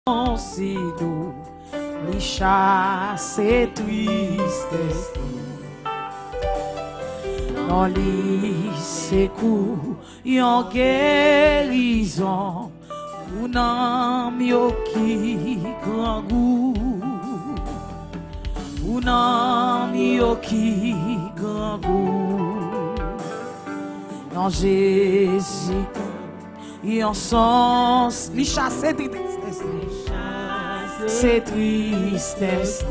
si doux, il chasse tristesse. Dans les secours, yon guérison, ou nan myo ki grand goût, ou nan myo ki grand goût. Dans Jésus, yon sens, li chasse tristesse, c'est tristesse.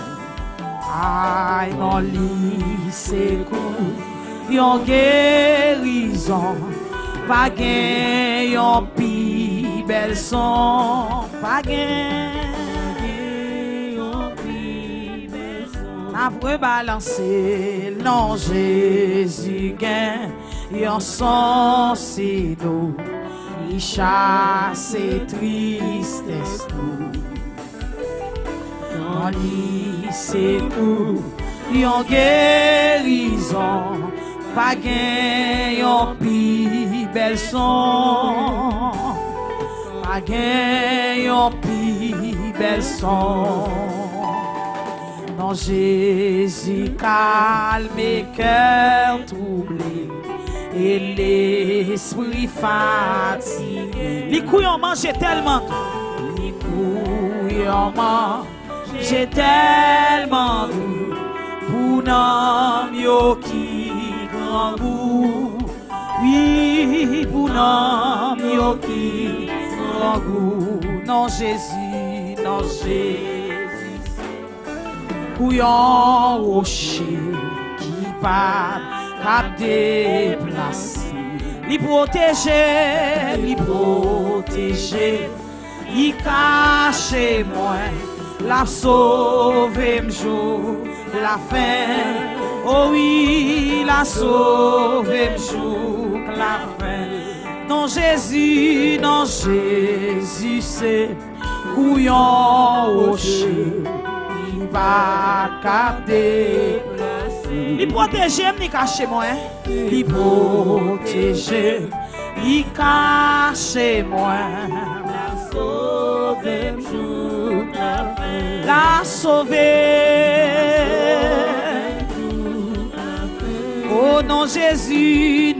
Aïe, dans li secours, yon guérison, pas gen yon pi bel son, pas gen yon pi bel son. N'a pas balancer, non Jésus gen yon son si doux, il chasse tristesse tout. Dans li secours, yon guérison, pas gen yon pi bel son, pas gen yon pi bel son. Non Jésus calme cœur troublé et l'esprit fatigué. Les couillons mangent tellement, les couillons mangent tellement doux pour n'am yo ki grand goût. Oui, pour n'am yo ki grand goût. Non Jésus, non Jésus. Couillon rocher qui part cap déplacer. Li protéger, li protéger. Il cache moi, la sauve m'jour, la fin. Oh oui, la sauve m'jour, la fin. Non Jésus, c'est couillon rocher, il va capter. Il protège, il cache moi. Il protège, il cache moi. La sauver. Oh non Jésus,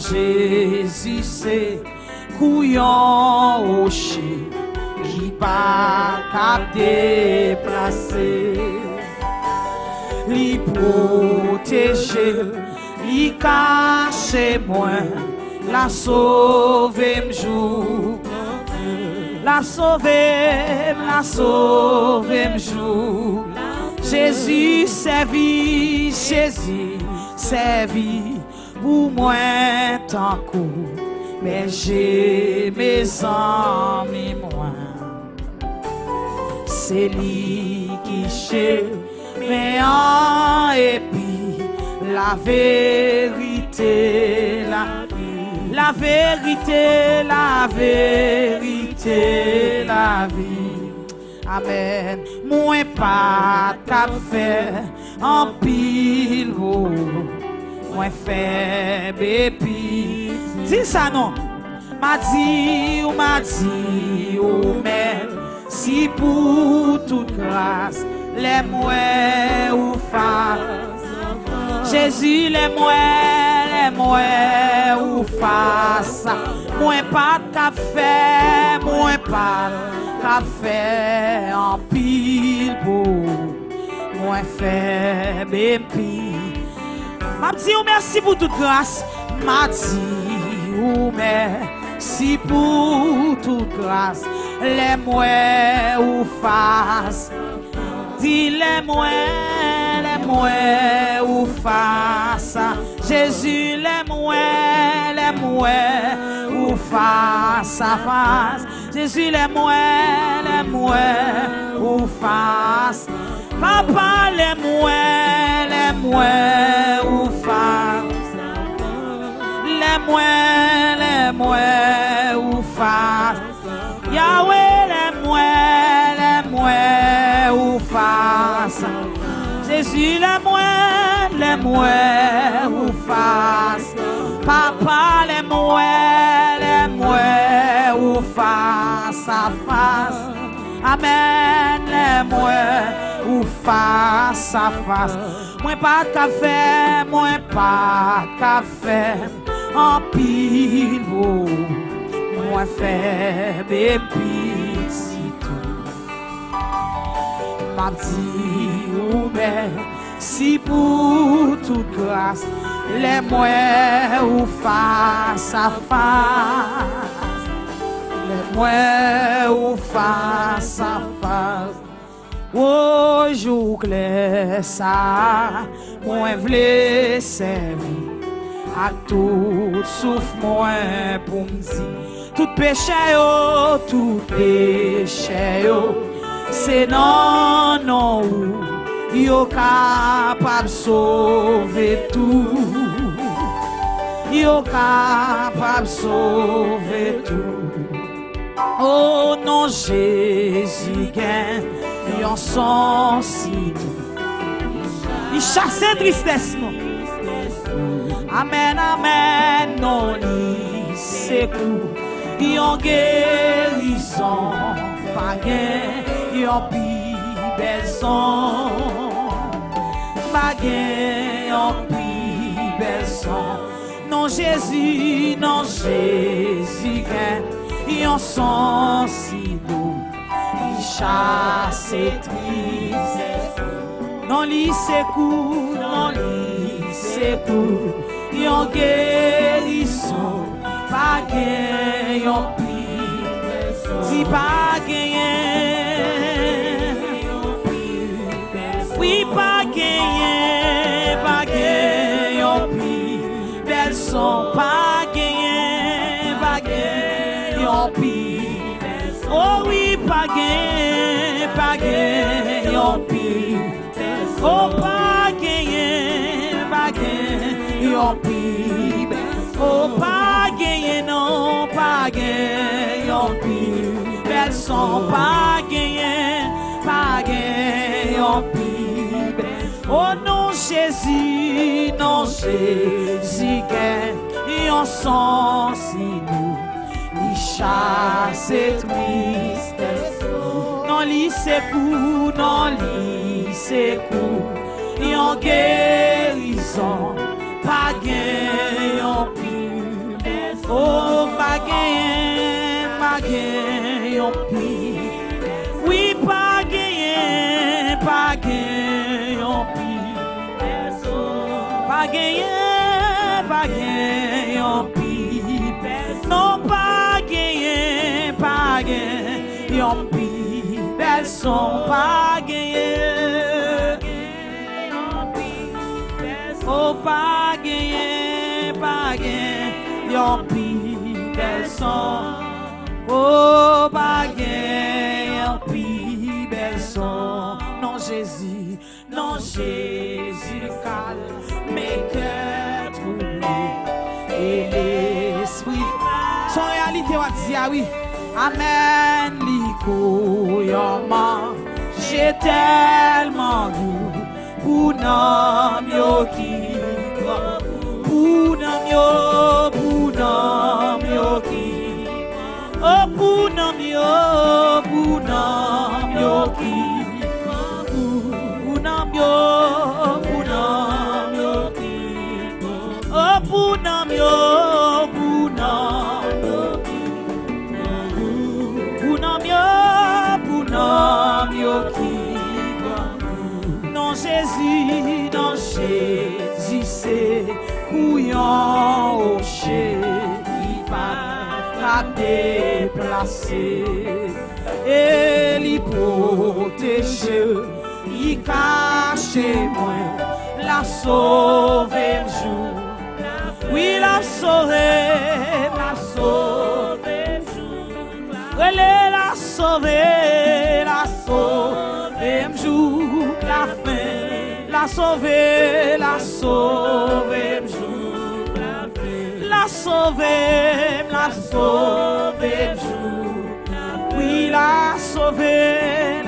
c'est couillon rocher qui pas cap déplacer. Li protéger, li cache moi, la sauver m'jour. La sauver m'jour. Jésus servi, pour moi tant coup. Mais j'ai mes amis moi. C'est lui qui cherche, mais en épis, la vérité, la vérité, la vérité, la vie. Amen. Moi pas qu'à faire en pile, moi faible et puis. Dis ça non. M'a dit, mais si pour toute grâce, les moi ou face. Jésus, les moi ou face. Moi pas de café, moi pas de café en pile pour moi faible et puis. M'a dit merci pour toute grâce. M'a dit merci pour toute grâce. Les moi ou face. Dis les moi ou face. Jésus les moi ou face à face. Jésus les moi ou face. Papa les moi ou face. Les moi ou face. Yahweh les moi ou face. Jésus les moi ou face. Papa les moi ou face à face. Amen, les moi ou face à face. Moi pas de café, moi pas de café. En pile, moi fait bébé tout. M'a dit ou si pour toute grâce, les moi ou face à face. Les moi ou face à face. Oh, jour clair, ça, moi v'lais servir. À tout souffle moi pour me dire tout péché c'est non yo capable sauver tout yo capable sauver tout. Oh non Jésus gagne yon son si il chasse tristesse non. Amen, amen, non, c'est cool. Yon guérison, pas gain, yon pi beson. Pas gain, yon pi beson. Non, Jésus, gain, yon son si doux. Il chasse triste. Non, li c'est cool, non, li c'est cool. Yon guérison, pas gain, yon pi, si pas gain, oui pas gain, yon pi, belles sont pas gain, yon pi, oh oui pas gain, yon pi, oh pas gain, yon pi, oh pas gagné non, pas gagné yon pi, belles sont pas gagné yon pi, oh non Jésus gagne yon son si doux, il chasse tristesse, non li c'est cool, yon guérison. Pas gain, yon pi, oh pas gain, yon pi, oui pas gain, yon pi, pas gain, yon pi, non pas gain, yon pi, belles sont pas gain, oh pas gain, yon pi, belles sont, oh pas gain, yon pi, belles sont, non Jésus, calme mes cœurs troublés et l'esprit, son réalité va dire oui, amen, liko yon man, j'ai tellement goût pour nam yo qui pour nam yo qui oh pour nam yo qui pour nam yo qui oh pour nam yo qui non Jésus c'est couillon au chien qui va la déplacer et l'y protéger, y cacher moi, la sauver jour, oui la sauver elle la sauver jour, la fin, la sauver jour, la sauver jour, oui la sauver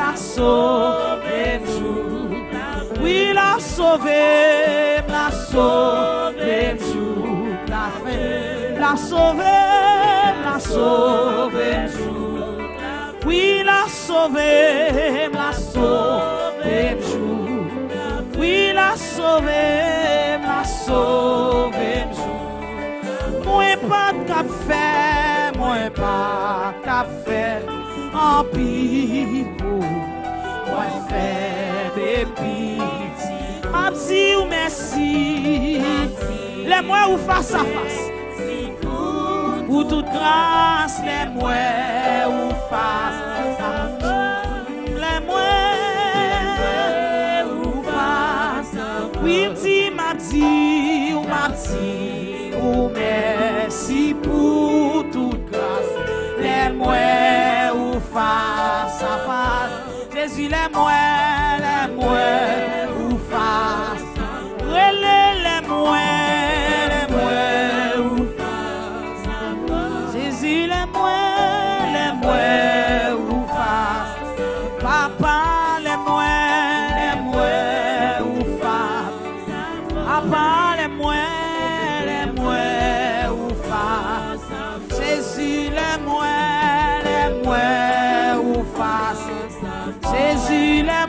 jour, oui la sauver jour, la fin, la sauver jour, oui la sauver sauvé, m'a sauvé, oui, la sauvé, m'a sauvé, moi pas de cap fait, moi pas de cap fait, en pis pour moi faire des petits, m'a dit ou merci, les moi ou face à face. Pour toute grâce, les mouets ou face, les mouets ou face, oui, m'a dit, ou merci pour toute grâce, les mouets ou face à face, Jésus, les mouets ou face, les mouets. Ou face, papa les mouets ou face, papa les mouets ou face, Jésus les mouets ou face, Jésus les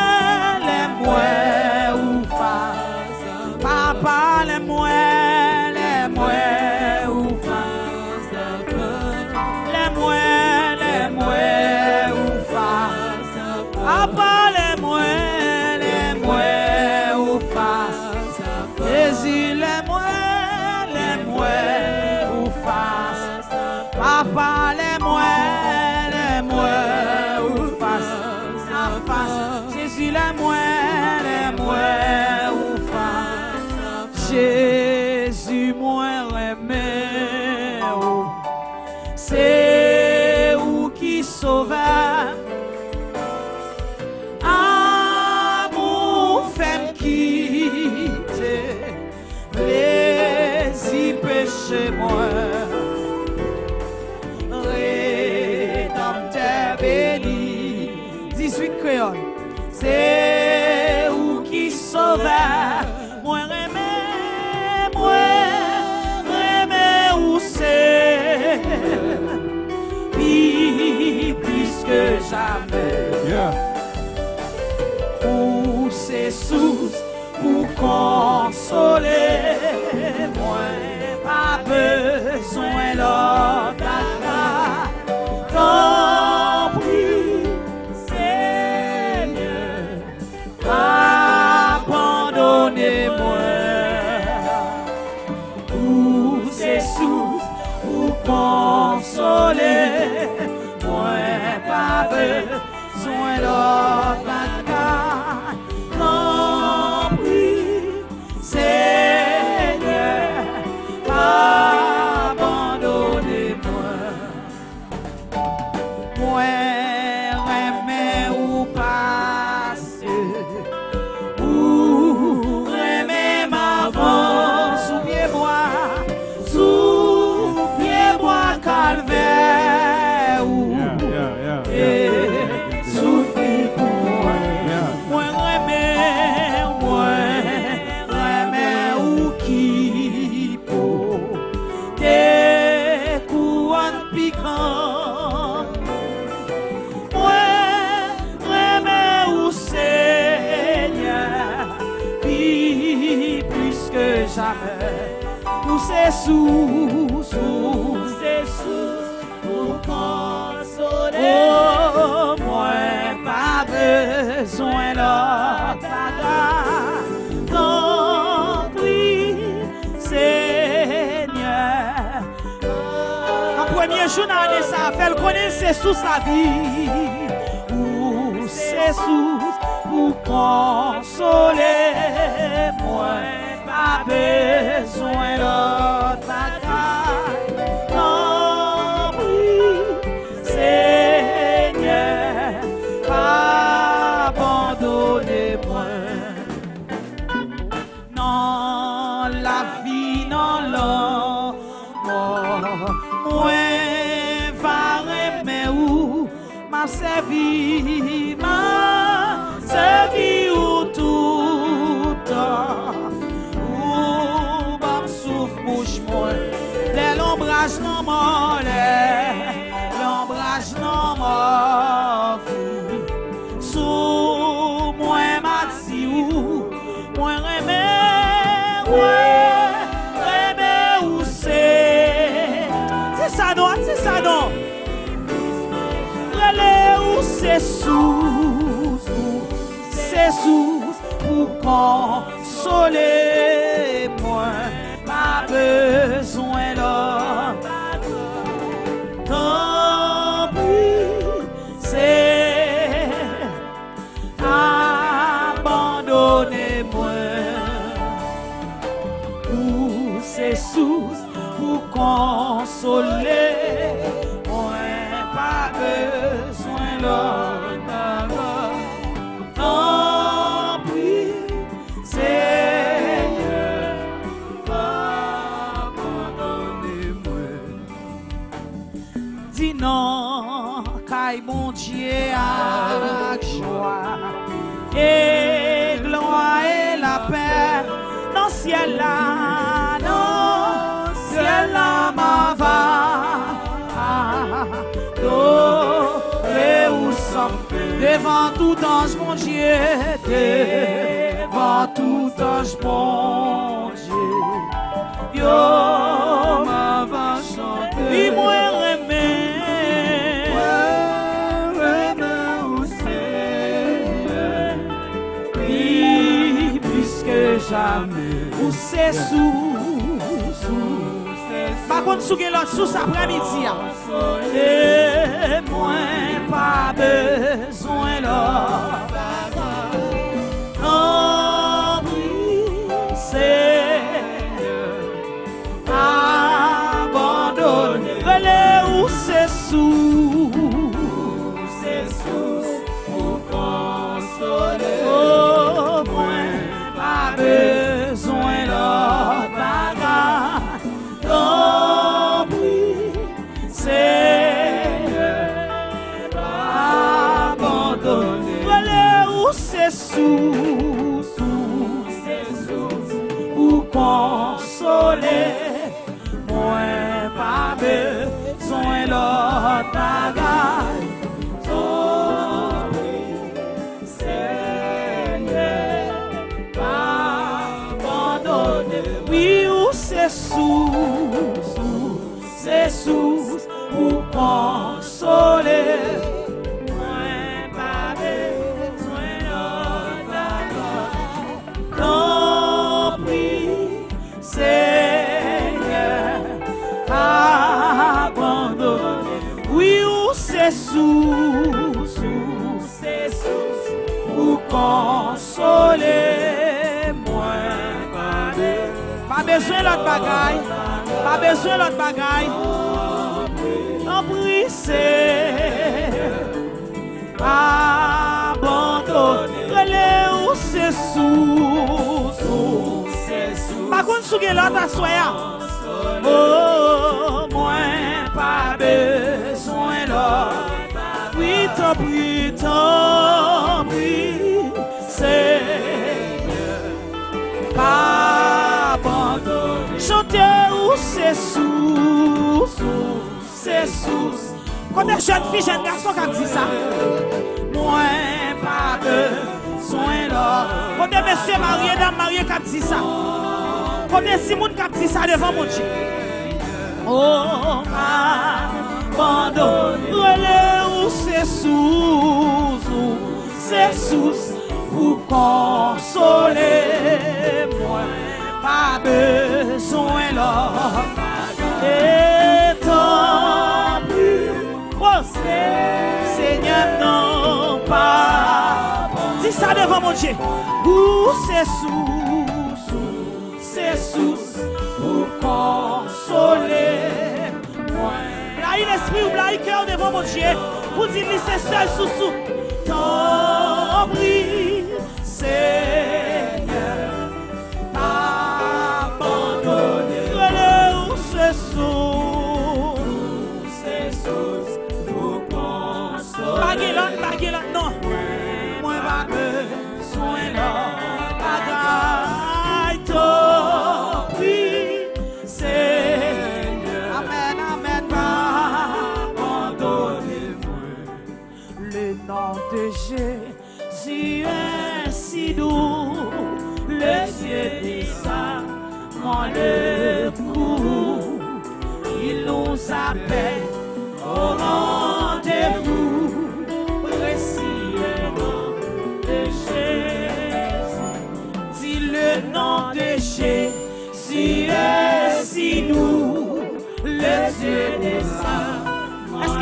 mouets ou face, papa les mouets ou face, les mouets ou face, papa les mouets ou face, Jésus les mouets ou face, papa les mouets ou face, Jésus les mouets ou face, Jésus moi aimé, c'est où qui sauve. Amour fait quitter plaisir péché moi. Rédempteur béni 18 créole. C'est où qui sauve. Moi remets où c'est. Plus que jamais. Yeah. Pour ses sous, pour consoler, moi pas besoin l'autre. T'en prie, Seigneur, abandonnez-moi. Pour ses sous, pour consoler. Pas besoin d'autre bagaille, non prie, Seigneur, abandonnez-moi. Moi remets ou passe, ou remets m'avance, sous pied-moi calvaire. Souffrir pour moi, moi remets ou qui pour des couronnes piquantes. Moi remets ou Seigneur, vie plus que jamais. Nous c'est sous pour consoler. Oh, moi pas besoin l'autre bagaille. Non, prie, Seigneur. En premier jour dans l'année, ça fait le connaître, c'est sous sa vie. Ou c'est sous pour consoler. Moi pas besoin l'autre bagaille. Non, prie, Seigneur, abandonnez-moi. Non, la vie, non, l'or, moi, va remettre où m'a servi ou tout temps. Ou bam souffle bouche moi, l'ombrage non mort, l'ombrage non mort. c'est sous pour consoler moi, pas besoin l'homme. Tant pis, c'est abandonner-moi, ou c'est sous pour consoler moi, pas besoin l'homme. Non, car mon Dieu a joie et gloire et la paix dans ciel là, ma va, et où sommes devant tout ange mon Dieu, devant tout ange mon Dieu, yo ma va chanter. Jamais. Ou c'est sous. Par contre, sous l'autre sous après-midi. Et moi, pas besoin l'autre. Non, c'est abandonné. Relais ou c'est sous. C'est sous pour consoler. Oh, moi. Besoin l'autre bagarre, tant pis, c'est abandonné. Voilà où c'est sous, pour consoler, moi pas besoin l'autre bagarre. C'est sous pour consoler. Moi, pas besoin d'autre. Tant pis, Seigneur, abandonné. Oui, ou c'est sous pour consoler. Moi, pas besoin l'autre bagaille. Pas besoin l'autre bagaille. Non, prie, c'est abandonné. Relais ou c'est sous. Par contre, sous l'autre assoya. Oh, moi, pas besoin l'autre. Oui, tant prie, c'est pas abandonné. Chantez où c'est sous. Quand des jeunes filles, jeunes garçons qui disent ça, moi pas besoin l'autre. Quand des messieurs mariés, dames mariées qui disent ça, quand des Simon qui disent ça devant mon Dieu. Oh, abandonné. Relais où c'est sous pour consoler. Moi pas besoin l'homme. Et tant plus, oh Seigneur, non pas. Dis ça devant mon Dieu. Où c'est sous pour consoler. Moi, blaye l'esprit ou blaye cœur devant mon Dieu. Pour dire c'est seul sous. Tant pis, Seigneur. Baguette, non. Moi, pas besoin l'autre bagaille. Tant pis, Seigneur. Amen, pas abandonnez-moi. Le nom de Jésus est si doux. Le ciel dit ça, mon époux. Il nous appelle au rendez-vous.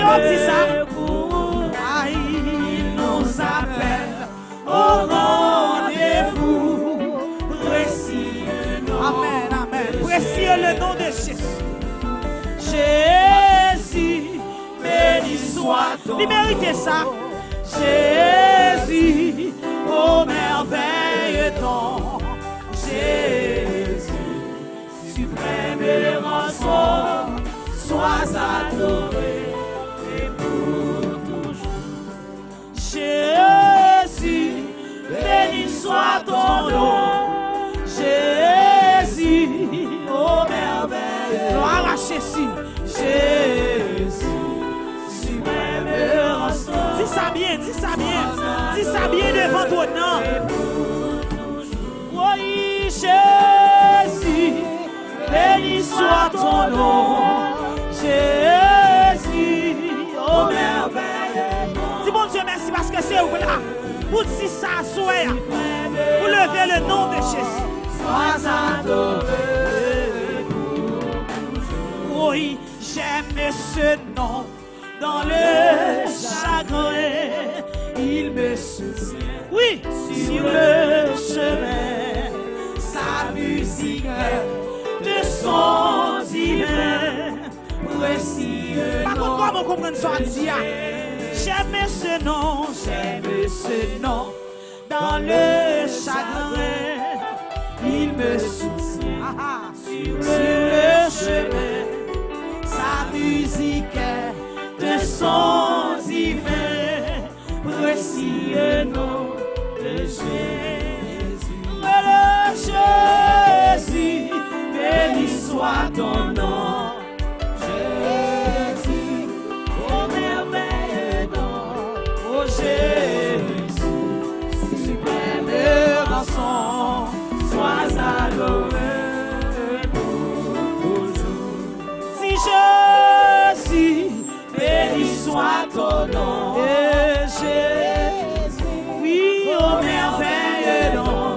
on dit ça. Il nous appelle au rendez-vous. Précieux nom. Amen, amen. Précieux le nom de Jésus. Jésus, béni soit ton nom. Il mérite ça. Jésus, ô merveille ton Jésus, suprême et rançon, sois adoré et pour toujours. Jésus, Béni soit ton nom, Jésus, ô merveille. gloire à Jésus. Jésus, suprême et rançon. Dis ça bien, dis ça bien. Dis ça bien devant ton nom. Oui, Jésus, béni soit ton nom, Jésus, ô merveille. Dis bon Dieu merci parce que c'est vous là. Pour dire ça, soyez. Vous levez le nom de Jésus. Sois adoré. Oui, j'aime ce nom. Dans le chagrin, Il me soutient oui, sur le chemin, sa musique de son divin, précieux par contre, nom. comment comprendre ça dit? J'aime ce nom, J'aime ce nom, dans le chagrin, il me soutient sur le chemin, sa musique de son divin, précieux nom de Jésus. Le Jésus, béni soit ton nom, Jésus, ô merveilleux nom, ô Jésus, suprême rançon, sois adoré pour toujours. si Jésus, Béni soit ton nom, Jésus, oui, ô merveilleux nom,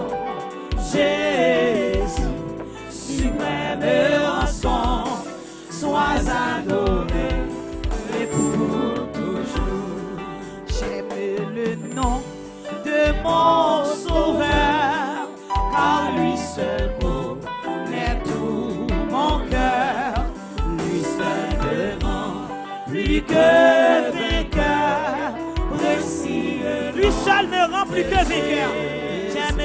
Jésus, suprême rançon, sois adoré et pour toujours. j'aime le nom De mon sauveur, car lui seul connaît tout mon cœur, lui seul me rend plus que vainqueur, précieux. lui seul me rend plus que vainqueur. J'aime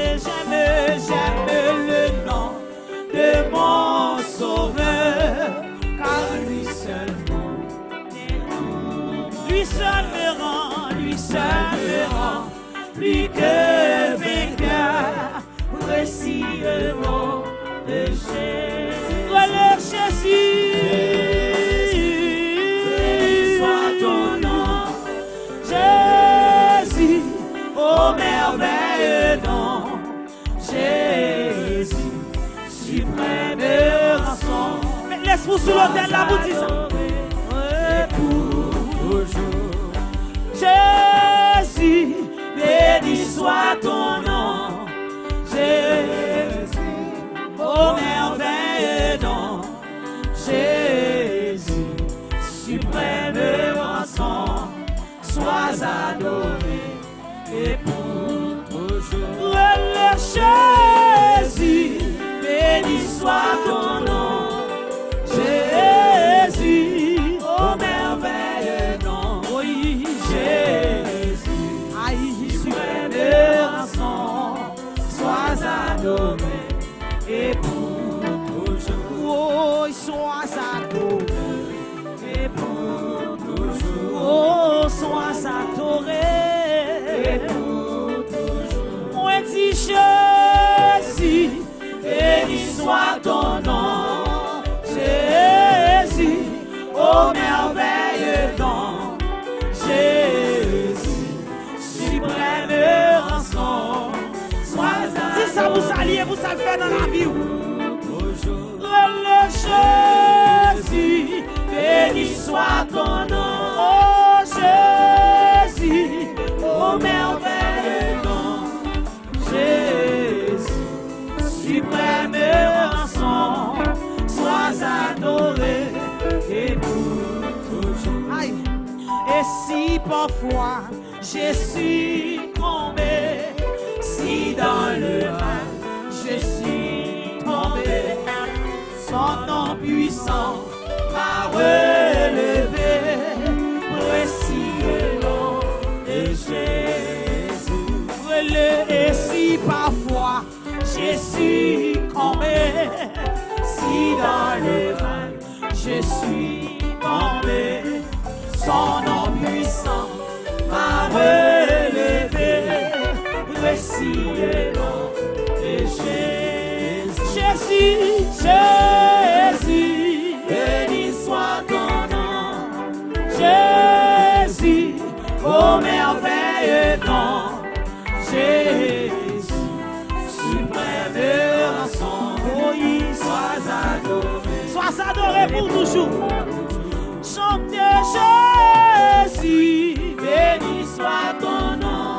le nom de mon sauveur, car lui seul connaît tout. Lui seul me rend Plus que vainqueur, précieux nom de Jésus. Relève Jésus. Béni soit ton nom, Jésus, ô merveilleux nom, Jésus, suprême rançon. mais laisse-vous sur l'autel là, vous dites ça. Et pour toujours. Jésus, Béni soit ton nom, Jésus, ô merveilleux nom, Jésus, suprême rançon, sois adoré et pour toujours. relève Jésus, béni soit ton nom, Jésus, ô merveilleux nom, oui, Jésus, suprême rançon, sois adoré et pour toujours. Oh, sois adoré. Et pour toujours. Oh, sois adoré. Et pour toujours. Moi dis Jésus, Béni soit ton nom, Jésus, ô merveilleux nom, Jésus, suprême rançon, sois si ça vous alliez, vous savez faire dans la vie. toujours. Le Jésus, béni soit ton nom, oh Jésus, ô merveilleux nom, Jésus, suprême rançon, sois adoré et pour toujours. aïe. parfois je suis tombé, si dans le mal je suis tombé, son nom puissant m'a relevé, précieux le nom de Jésus. Et si parfois je suis tombé, si dans le mal je suis tombé, son nom puissant m'a relevé, précieux nom de Jésus. Jésus, Jésus, béni soit ton nom. Jésus, ô merveilleux nom. Jésus, suprême rançon, oui, sois adoré pour toujours. Chantez Jésus, béni soit ton nom.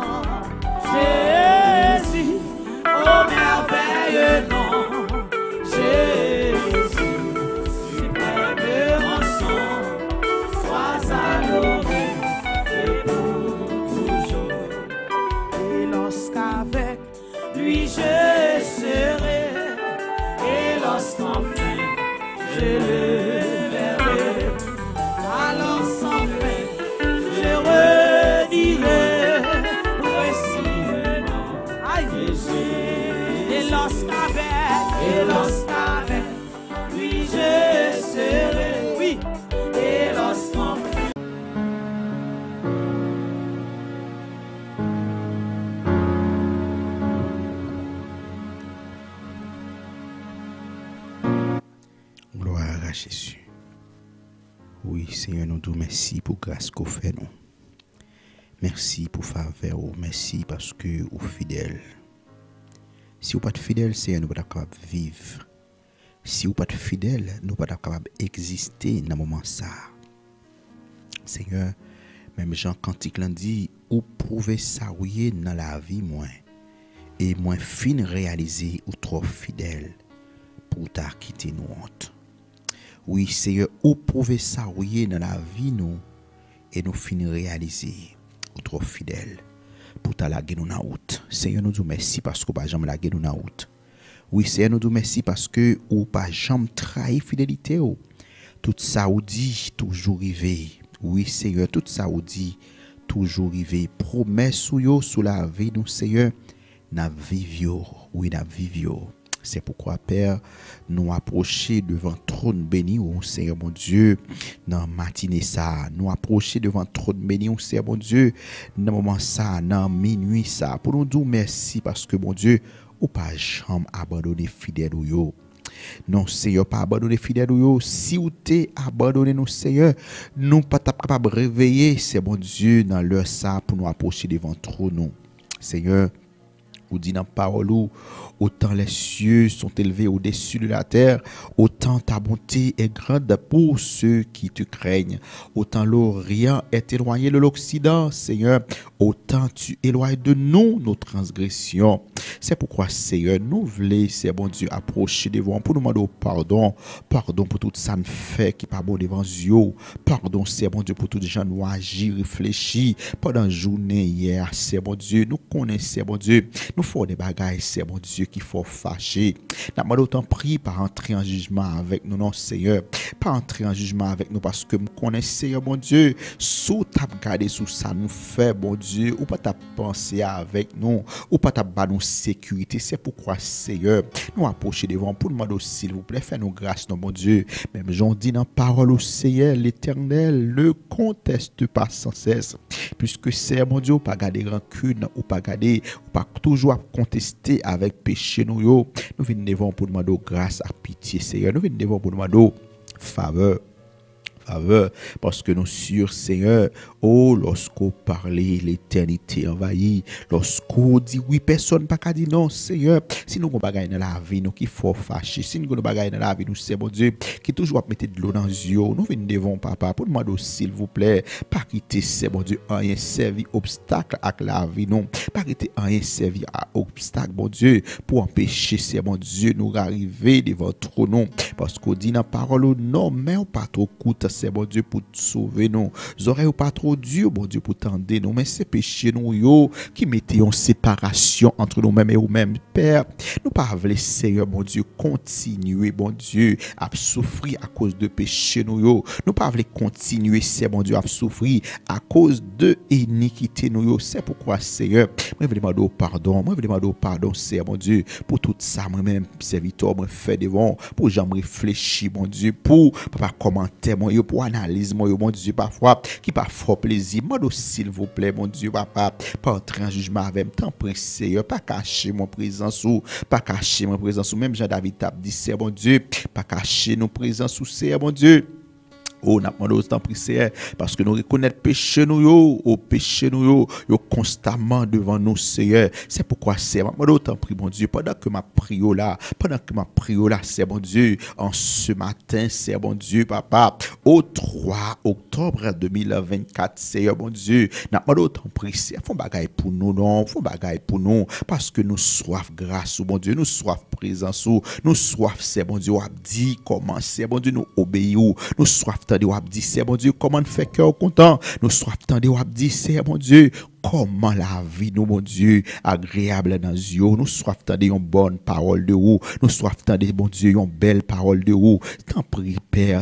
Jésus, ô merveilleux nom. Jésus, suprême rançon, sois adoré et pour toujours. Et lorsqu'avec lui je serai, et lorsqu'enfin je le verrai, alors sans fin je redirai, précieux nom de Jésus. Et lorsqu'avec lui je serai, oui, et lorsqu'enfin. Gloire à Jésus. Oui, Seigneur, nous disons merci pour grâce qu'on fait nous. Merci pour faveur, merci parce que vous êtes fidèle. Si vous n'êtes pas fidèle, Seigneur, nous ne sommes pas capables de vivre. Si vous n'êtes pas fidèle, nous ne sommes pas capables d'exister dans ce moment ça. Seigneur, même Jean Cantique l'a dit, vous pouvez s'arrouiller dans la vie moins. Et moins fin réaliser ou trop fidèle pour t'a quitter nous honte. Oui, Seigneur, vous pouvez s'arrouiller dans la vie nous et nous finir réaliser ou trop fidèle pour t'a laguer nous dans route. Seigneur, nous disons merci parce que pas jamais laguer nous dans route. Oui, Seigneur, nous disons merci parce que ou pas jamais trahi fidélité ou. Tout ça ou dit toujours rivé. Oui, Seigneur, tout ça ou dit toujours rivé. Promesse ou yo sous la vie nous, Seigneur, n'a vivio. Oui, n'a vivio. C'est pourquoi, Père, nous approcher devant trône béni, oh Seigneur mon Dieu, dans matinée ça, nous approcher devant trône béni, oh Seigneur mon Dieu, dans moment ça, dans minuit ça, pour nous dire merci parce que mon Dieu, ou pas jamais abandonné fidèle ou yo. Non, Seigneur, pas abandonné fidèle ou yo. Si ou t'es abandonné nous, Seigneur, nous pas capable de réveiller, c'est mon Dieu, dans l'heure ça, pour nous approcher devant trône, Seigneur. Ou dit dans la parole, autant les cieux sont élevés au-dessus de la terre, autant ta bonté est grande pour ceux qui te craignent. Autant l'Orient est éloigné de l'Occident, Seigneur, autant tu éloignes de nous nos transgressions. C'est pourquoi, Seigneur, nous voulons, c'est bon Dieu, approcher devant pour nous demander pardon. Pardon pour tout ça nous fait qui pas bon devant Dieu. Pardon, c'est bon Dieu, pour tout les gens nous agir, réfléchir pendant la journée hier, c'est bon Dieu. Nous connaissons, bon Dieu. Nous faisons des bagailles, c'est mon Dieu, qu'il faut fâcher. Nous avons autant pris par entrer en jugement avec nous, non, Seigneur. Pas entrer en jugement avec nous parce que nous connaissons, Seigneur, mon Dieu. Sous ta garder sous ça nous fait, bon Dieu. Ou pas ta penser avec nous. Ou pas ta bas nous sécurité. C'est pourquoi, Seigneur, nous approcher devant pour nous demander, s'il vous plaît, fais-nous grâce, non, mon Dieu. Même j'en dis dans la parole au Seigneur, l'Éternel ne conteste pas sans cesse. Puisque c'est, mon Dieu, ou pas garder rancune, ou pas garder, ou pas toujours à contester avec péché nous yo. Nous venons devant pour demander grâce à pitié, Seigneur. Nous venons devant pour demander faveur. Parce que nous sûrs, Seigneur, oh, lorsqu'on parlait, l'éternité envahie, lorsqu'on dit oui, personne pas qu'à dire non, Seigneur. Si nous avons bagaille dans la vie, nous qui faut fâcher, si nous avons bagaille dans la vie, nous, c'est bon Dieu, qui toujours mettre de l'eau dans les yeux, nous venons devant papa, pour demander s'il vous plaît, pas quitter, c'est bon Dieu, rien servi obstacle à la vie, non, pas quitter rien servi à obstacle, bon Dieu, pour empêcher, c'est bon Dieu, nous arriver devant trop, non, parce qu'on dit dans la parole, non, mais on pas trop coûte, c'est bon Dieu, pour sauver nous. Oreilles pas trop dures, bon Dieu, pour tendre nous, mais c'est péché nous, yo, qui mettait en séparation entre nous-mêmes et nous-mêmes, Père. Nous pas voulons, Seigneur, bon Dieu, continuer, bon Dieu, à souffrir à cause de péché nous, yo. Nous pas voulons continuer, Seigneur, bon Dieu, à souffrir à cause de iniquité nous, yo. C'est pourquoi, Seigneur, moi, je veux demander pardon, Seigneur, bon Dieu, pour tout ça, moi-même, serviteur, moi, fait devant, pour j'en réfléchir, bon Dieu, pour papa commentaire, moi, yo, pour analyse, moi, yo, bon Dieu, parfois, qui pas fort plaisir, moi, s'il vous plaît, mon Dieu, papa, pas entrer en jugement avec moi, tant pis, Seigneur, pas cacher mon présence ou, même Jean-David t'a dit, c'est bon Dieu, pas cacher nos présences ou, c'est bon Dieu. Oh, n'a pas d'autant prière parce que nous reconnaissons péché nous yo, constamment devant nous, Seigneur. C'est pourquoi c'est moi d'autant prie, mon Dieu, pendant que ma prière là, c'est bon Dieu, en ce matin, c'est bon Dieu, papa, au 3 octobre 2024, Seigneur, bon Dieu, n'a pas d'autant prière, font bagaille pour nous, non, font bagaille pour nous, parce que nous soif grâce, bon Dieu, nous soif présence, nous soif, c'est bon Dieu, dit comment, c'est bon Dieu, nous obéir, nous soif de dit, c'est bon Dieu, comment fait cœur content. Nous soif de dit, c'est bon Dieu, comment la vie nous, mon Dieu, agréable dans les yeux. Nous soif de une bonne parole de vous. Nous soif de, bon Dieu, une belle parole de vous. T'en prie, Père,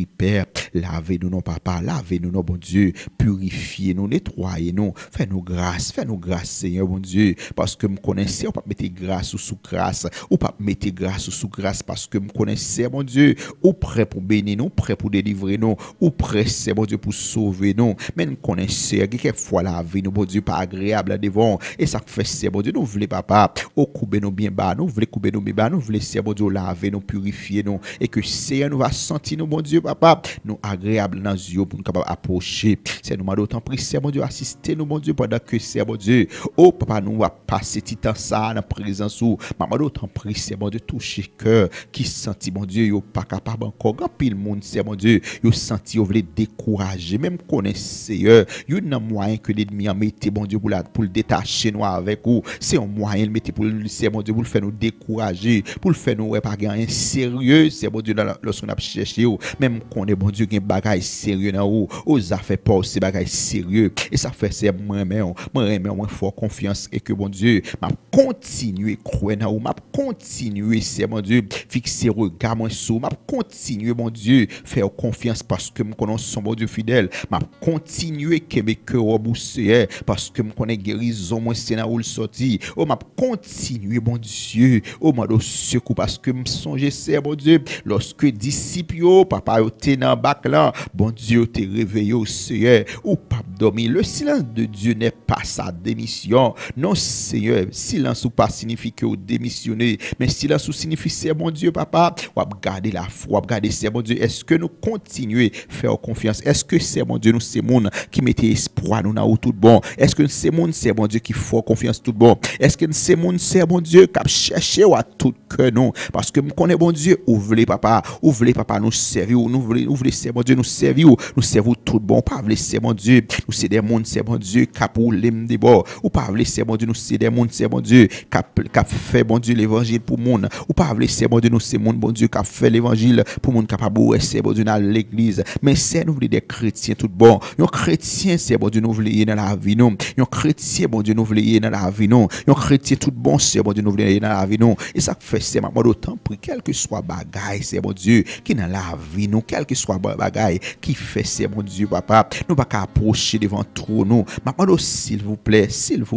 lavez-nous, non, papa, lavez-nous, non, bon Dieu, purifiez-nous, nettoyez-nous, fais-nous grâce, Seigneur, bon Dieu, parce que me connaissez, ou pas mettre grâce sous grâce, ou pas mettre grâce sous grâce, parce que me connaissez, mon Dieu, ou prêt pour bénir nous, prêt pour délivrer nous, ou prêt, c'est bon Dieu, pour sauver nous, mais nous connaissez, quelquefois la vie, nous, bon Dieu, pas agréable devant, et ça fait, c'est bon Dieu, nous voulons, papa, au couper nous bien bas, nous voulons couper nous bien bas, nous voulons, c'est bon Dieu, laver nous, purifier nous, et que Seigneur nous va sentir nous, bon Dieu, papa, nous agréable dans les yeux pour nous capables approcher. C'est nous m'a d'autant pris, c'est bon Dieu, assister nous, bon Dieu, pendant que c'est bon Dieu, oh papa, nous va passer petit temps ça dans présence ou, m'a d'autant pris, c'est bon Dieu, toucher cœur, qui sentit, bon Dieu, yo pas capable encore, grand pile monde, c'est bon Dieu, yo senti, yo voulait décourager, même connaissez, Seigneur, yo n'a moyen que l'ennemi en mette, bon Dieu, pour le détacher nous avec vous, c'est un moyen, le mettre pour le, c'est bon Dieu, pour le faire nous décourager, pour le faire nous, ouais, pas gagner sérieux, c'est bon Dieu, lorsqu'on a cherché, même qu'on est bon Dieu, qui bagaille sérieux dans ou, aux affaires pas aussi bagaille sérieux, et ça fait c'est moi-même, moi fort confiance, et que bon Dieu, m'a continuer croire dans ou, m'a continuer, c'est bon Dieu, fixer regard moi sur, m'a continuer, bon Dieu, faire confiance parce que me connais son bon Dieu fidèle, m'a continuer que mes cœurs reboussé, parce que me connais guérison, moi c'est là où le sorti, oh m'a continuer, bon Dieu, oh m'a do secours parce que me songe c'est bon Dieu, lorsque disciples, papa, yo te dans bac là, bon Dieu te réveillé au Seigneur, ou pas dormir. Le silence de Dieu n'est pas sa démission. Non, Seigneur, silence ou pas signifie que vous démissionnez, mais silence ou signifie c'est bon Dieu, papa, ou garder la foi, ou garder c'est bon Dieu. Est-ce que nous continuons à faire confiance? Est-ce que c'est bon Dieu, nous c'est monde qui mettez espoir nous dans tout bon? Est-ce que c'est monde, c'est bon Dieu qui fait confiance tout bon? Est-ce que c'est monde, c'est bon Dieu qui cherche à tout cœur non? Parce que nous connaissons bon Dieu, ouvrez papa, nous servir, nous voulons c'est bon Dieu, nous servir, nous servons tout bon, pas voulez c'est bon Dieu, nous c'est des mondes, c'est bon Dieu, cap ou l'aime des bords, ou pas voulez c'est bon Dieu, nous c'est des mondes, c'est bon Dieu, cap fait bon Dieu l'évangile pour monde, ou pas voulez c'est bon Dieu, nous c'est monde bon Dieu qui fait l'évangile pour monde capable c'est bon Dieu dans l'église, mais c'est nous voulons des chrétiens tout bon, un chrétien c'est bon Dieu nous voulons dans la vie non, un chrétien bon Dieu nous voulons dans la vie non, un chrétien tout bon c'est bon Dieu nous voulons dans la vie non, et ça fait c'est moi d'autant pris quel que soit bagaille c'est bon Dieu qui dans la vie nous, quel que soit bagaille qui fait c'est mon Dieu papa, nous pas approcher devant trop nous, maman s'il vous plaît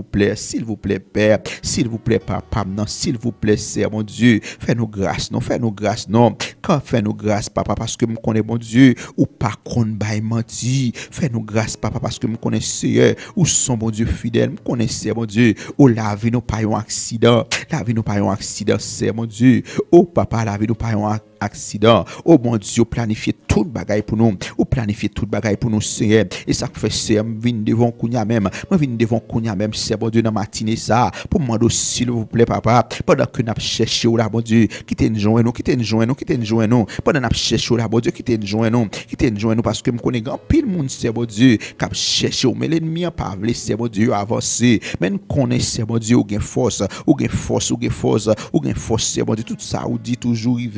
Père, s'il vous plaît papa, non s'il vous plaît c'est mon Dieu, fais-nous grâce non, quand fais-nous grâce papa parce que me connais bon Dieu ou pas qu'on bail menti, fais-nous grâce papa parce que me connais Seigneur ou son bon Dieu fidèle, me connais c'est mon Dieu, oh la vie nous pas un accident, c'est mon Dieu, oh papa la vie nous pas un accident, oh mon Dieu, planifier tout bagaille pour nous, Seigneur, et ça fait c'est vinn devant kounya même, c'est bon Dieu dans matinée ça, pour moi s'il vous plaît papa, pendant que n'a cherché là bon Dieu, quittez nous joindre, pendant n'a cherché là bon Dieu, quittez nous joindre parce que me connais grand pile monde c'est bon Dieu, cap chercher mais l'ennemi a pas voulu c'est bon Dieu avancer, mais nous connaît c'est bon Dieu ou gain force, c'est bon Dieu tout ça ou dit toujours arriver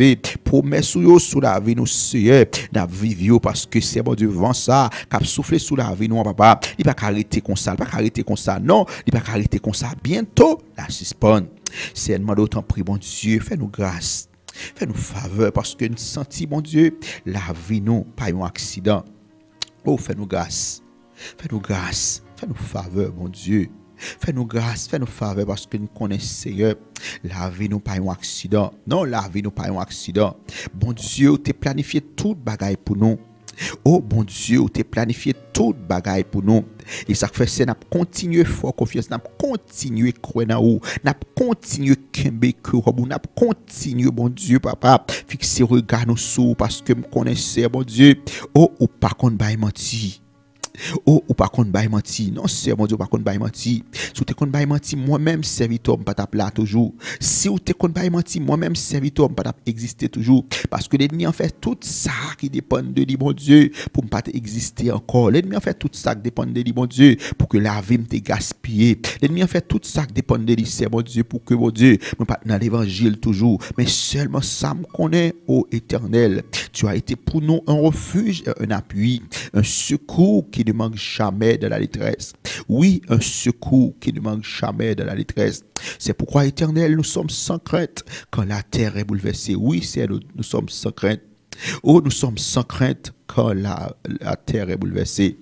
promesse sur la vie nous Seigneur, n'a vivre parce que c'est bon Dieu vent ça, qui soufflé sous la vie nous papa. Il pas arrêter comme ça, pas arrêter comme ça. Non, il pas arrêter comme ça. Bientôt la suspend. C'est un d'autant prie bon Dieu, fais-nous grâce. Fais-nous faveur parce que nous sentons bon Dieu, la vie nous pas un accident. Oh, fais-nous grâce. Fais-nous grâce. Fais-nous faveur bon Dieu. Fais-nous grâce, fais-nous faveur parce que nous connaissons Seigneur. La vie nous pas un accident. Non, la vie nous pas un accident. Bon Dieu, tu as planifié toute bagaille pour nous. Oh bon Dieu, tu as planifié toute bagaille pour nous. Et ça fait c'est n'a continuer fort confiance, n'a continuer croire en nous, n'a continuer kembe que robou, n'a continuer bon Dieu papa, fixer regard nous sous parce que me connaissez bon Dieu. Oh ou pas qu'on bail menti. Oh, ou pas qu'on baille menti. Non, c'est mon Dieu, pas qu'on baille menti. Si tu qu'on baille menti, moi-même, serviteur, pas tape là toujours. Si ou te qu'on baille menti, moi-même, serviteur, pas tape exister toujours. Parce que l'ennemi en fait tout ça qui dépend de lui, mon Dieu, pour ne pas exister encore. L'ennemi en fait tout ça qui dépend de lui, mon Dieu, pour que la vie me te gaspille. L'ennemi en fait tout ça qui dépend de lui, c'est mon Dieu, pour que, mon Dieu, ne pas dans l'évangile toujours. Mais seulement ça me connaît, ô Éternel. Tu as été pour nous un refuge, un appui, un secours qui ne manque jamais de la détresse. Oui, un secours qui ne manque jamais de la détresse. C'est pourquoi, Éternel, nous sommes sans crainte quand la terre est bouleversée. Oui, c'est nous sommes sans crainte. Oh, nous sommes sans crainte quand la terre est bouleversée.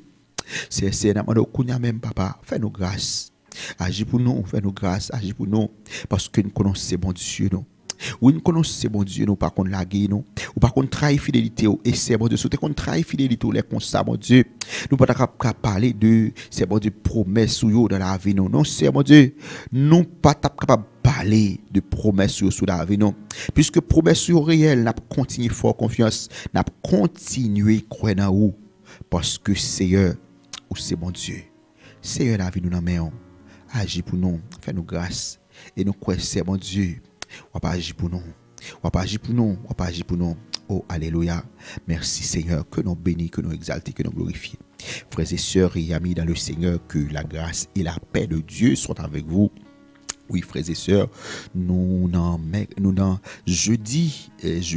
C'est même papa, fais-nous grâce. Agis pour nous, fais-nous grâce, agis pour nous. Parce que nous connaissons bon Dieu, nous. Oui, nous connaissons bon Dieu, nous, par contre, la guerre, nous. Ou par contre, trahir fidélité, et c'est bon Dieu. Si on trahit fidélité, les comme ça, mon Dieu. Nous ne pouvons pas parler de, c'est bon Dieu, promesses dans la vie, nous. Non, c'est bon Dieu. Nous ne pouvons pas capable parler de promesses sur la vie, non. Puisque promesses réelles, nous continué fort confiance, nous continué croire dans vous. Parce que Seigneur, ou c'est bon Dieu. Seigneur, la vie, nous n'en mettons. Agis pour nous, fais-nous grâce. Et nous croyons, c'est bon Dieu. On va pas agir pour nous. On va pas agir pour nous. On va pas agir pour nous. Oh, alléluia. Merci Seigneur, que nous bénissons, que nous exaltons, que nous glorifions. Frères et sœurs et amis dans le Seigneur, que la grâce et la paix de Dieu soient avec vous. Oui, frères et sœurs, nous dans jeudi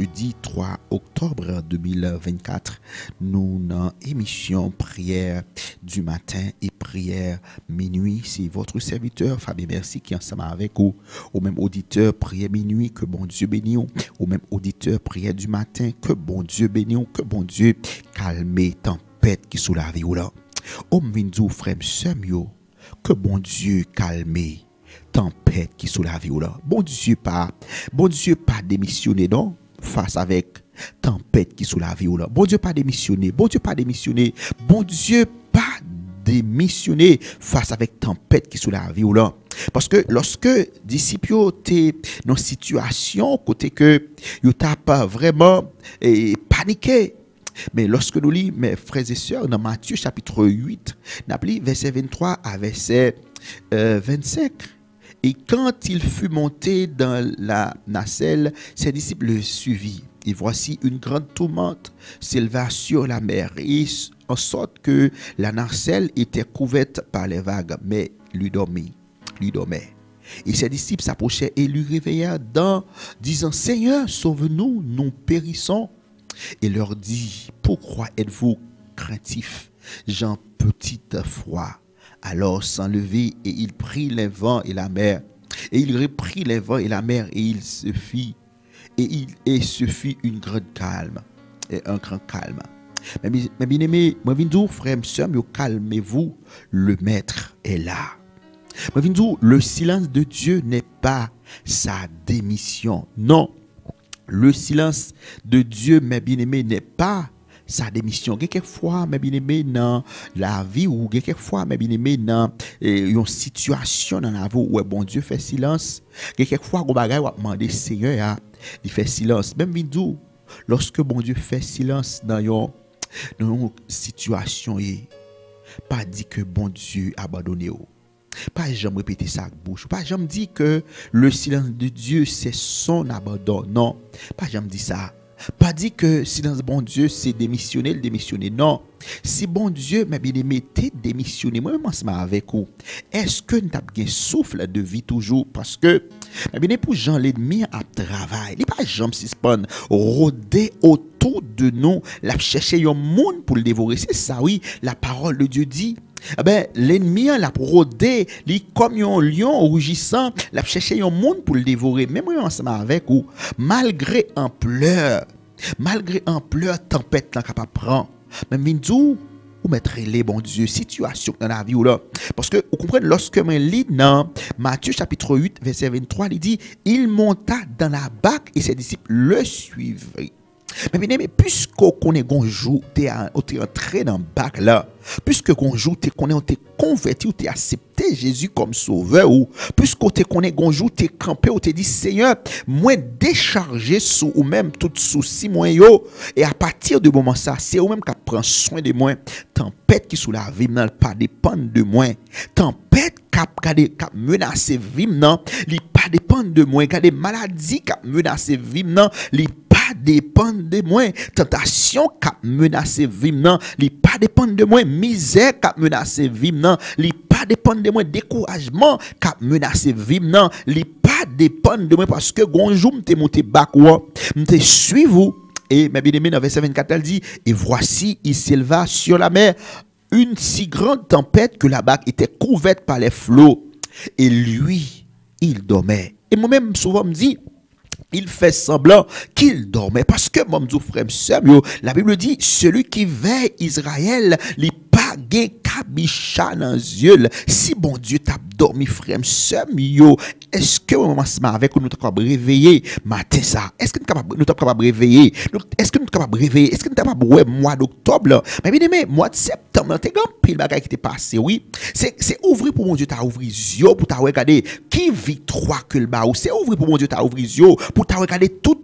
3 octobre 2024, nous dans émission prière du matin et prière minuit. C'est votre serviteur Fabien Merci qui est ensemble avec vous, au même auditeur prière minuit, que bon Dieu bénisse, au même auditeur prière du matin, que bon Dieu bénisse, que bon Dieu calme tempête qui sous la vie ou là. Au m'vindou frère Samuel, que bon Dieu calme tempête qui sous la vie ou là. Bon Dieu pas démissionné non face avec tempête qui sous la vie ou là. Bon Dieu pas démissionné. Bon Dieu pas démissionné. Bon Dieu pas démissionné face avec tempête qui sous la vie ou là. Parce que lorsque disciples étaient dans situation côté que yo t'a pas vraiment paniqué. Mais lorsque nous lisons, mes frères et sœurs, dans Matthieu chapitre 8, nous lisons verset 23 à verset 25. Et quand il fut monté dans la nacelle, ses disciples le suivirent. Et voici une grande tourmente s'éleva sur la mer, et en sorte que la nacelle était couverte par les vagues, mais lui dormait. Et ses disciples s'approchaient et lui réveillèrent disant, Seigneur, sauve-nous, nous périssons. Et leur dit, pourquoi êtes-vous craintifs, gens petite foi? Alors s'enlever et il prit les vents et la mer. Et il reprit les vents et la mer et il se fit une grande calme et un grand calme. Mais bien aimé, moi vindou frère sœur, calmez-vous, le maître est là. Moi vindou, le silence de Dieu n'est pas sa démission. Non. Le silence de Dieu, mes bien-aimés, n'est pas sa démission. Quelquefois, mes bien-aimés, dans la vie ou quelquefois, mes bien-aimés, dans une situation dans la vie où bon Dieu fait silence, quelquefois, on va demander Seigneur, il fait silence. Même vidou, lorsque bon Dieu fait silence dans une situation, pas dit que bon Dieu a abandonné. Pas jamais répéter ça avec bouche. Pas jamais dire que le silence de Dieu c'est son abandon. Non, pas jamais dire ça. Pas dit que si dans bon Dieu c'est démissionner, le démissionner. Non. Si bon Dieu m'a bien aimé, t'es démissionné. Moi-même ensemble avec vous. Est-ce que nous avons un souffle de vie toujours? Parce que, bien pour Jean l'ennemi à travail. Il n'est pas jamais si spawn. Rôder autour de nous. La chercher un monde pour le dévorer. C'est ça, oui. La parole de Dieu dit. L'ennemi l'a rôdé, comme un lion rugissant, l'a cherché un monde pour le dévorer. Même ensemble avec vous, malgré ampleur, tempête là capable prendre. Même Vindou, ou mettre les bon Dieu, situation dans la vie ou là. Parce que vous comprenez, lorsque je lis dans Matthieu chapitre 8, verset 23, il dit, il monta dans la barque et ses disciples le suivaient. Mais bien, puisqu'on connaît qu'on joue, t'es entré dans le bac là, puisque qu'on joue, t'es converti ou t'es accepté Jésus comme sauveur, ou puisqu'on te connaît qu'on joue, t'es campé ou t'es dit Seigneur, moi décharger sous ou même tout souci moi yo, et à partir de moment ça, c'est ou même qui prend soin de moi, tempête qui sous la vie n'a pas dépendre de moi, tempête qui menace vie non, li pas dépendre de moi, des maladies qui menace vie non, li pas dépendre de moi, tentation qui menace vie non, li pas dépendre de moi, misère qui menace vie non, li pas dépendre de moi, découragement qui menace vie non, li pas dépendre de moi parce que gonjou m'te monté backward, m'te suivre. Et ma bien-aimée dans verset 24 elle dit, et voici il s'éleva sur la mer une si grande tempête que la barque était couverte par les flots. Et lui, il dormait. Et moi-même, souvent, me dit, il fait semblant qu'il dormait. Parce que, mon frère, la Bible dit, celui qui veille Israël, il pas gain kabicha dans les yeux. Si bon Dieu t'a dormi, frère, est-ce que au moment avec nous sommes capables de réveiller matin ça? Est-ce que nous sommes capables de réveiller? Est-ce que nous sommes capables de réveiller? Est-ce que nous sommes capables de réveiller mois d'octobre? Mais bien aimé, mois de septembre, t'es grand pile bagaille qui t'est passé, oui. C'est ouvrir pour mon Dieu, t'as ouvert les yeux pour t'as regarder qui vit trois que le bas. C'est ouvrir pour mon Dieu, t'as ouvert les yeux pour t'as regarder tout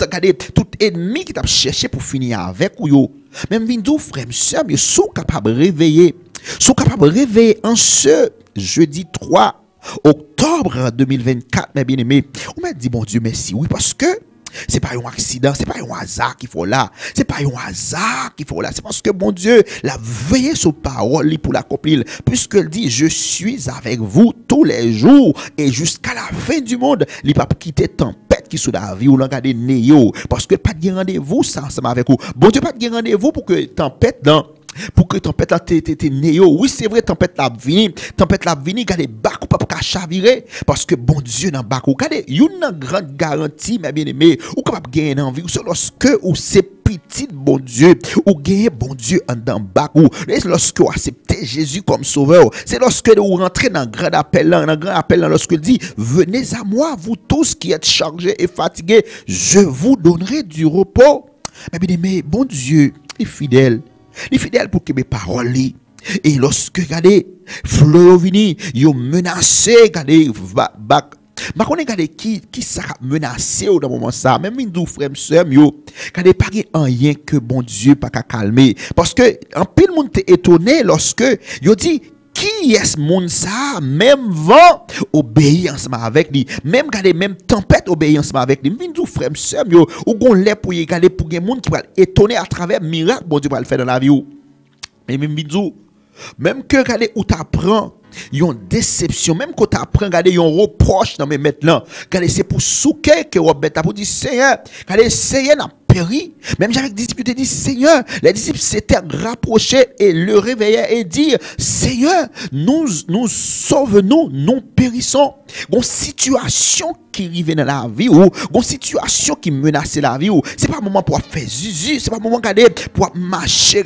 ennemi qui t'a cherché pour finir avec ou yo. Même Vindou, frère, sœur, ils sont capables de réveiller. Sont capables de réveiller en ce jeudi 3 octobre 2024, mes bien-aimés. On m'a dit, bon Dieu, merci. Oui, parce que c'est pas un accident, c'est pas un hasard qu'il faut là. C'est pas un hasard qu'il faut là. C'est parce que, bon Dieu, la veillé sur parole pour l'accomplir. Puisqu'il dit, je suis avec vous tous les jours et jusqu'à la fin du monde. Il ne va pas quitter tempête qui sous la vie ou l'engager néo. Parce que pas de rendez-vous, ça, ensemble avec vous. Bon Dieu, pas de rendez-vous pour que tempête dans. Pour que tempête là t'es néo. Oui, c'est vrai, tempête là vini, gardez bac ou pas pour chavirer parce que bon Dieu dans bac ou gardez une grande garantie mes bien-aimés ou capable gagner en vie ou lorsque ou c'est petit bon Dieu ou gagner bon Dieu en dans bac ou lorsque vous acceptez Jésus comme sauveur, c'est lorsque vous rentrez dans grand appel lorsque il dit venez à moi vous tous qui êtes chargés et fatigués, je vous donnerai du repos. Mes bien-aimés, bon Dieu est fidèle. Les fidèles pour que mes paroles. Et lorsque, regardez, Fleur vini, yo menacé, regardez, bac. Ma connais regardez qui ça menacé au dans moment ça. Même nous frère sœur yo, regardez pas rien que bon Dieu pas qu'à calmer. Parce que en pile monde t'est étonné lorsque yo dit qui est ce monde ça, même vent obéit ensemble avec lui, même regardez même tempête obéit ensemble avec lui. Vinn frère sœur yo, ou gon lè pour regarder pour gen monde qui va étonner à travers miracle bon Dieu va le faire dans la vie ou. Mais même Vinn même que regardez où t'apprends yon déception, même quand t'apprends regardez yon reproche dans mes maintenant, regardez c'est pour souquer que Robert a pour dire Seigneur, regardez Seigneur n'a péri, même avec les disciples te dit Seigneur, les disciples s'étaient rapprochés et le réveillaient et dire Seigneur, nous sauve-nous, nous périssons. Une situation qui arrive dans la vie ou une situation qui menace la vie ou c'est pas un moment pour faire zuzu, c'est pas un moment pour marcher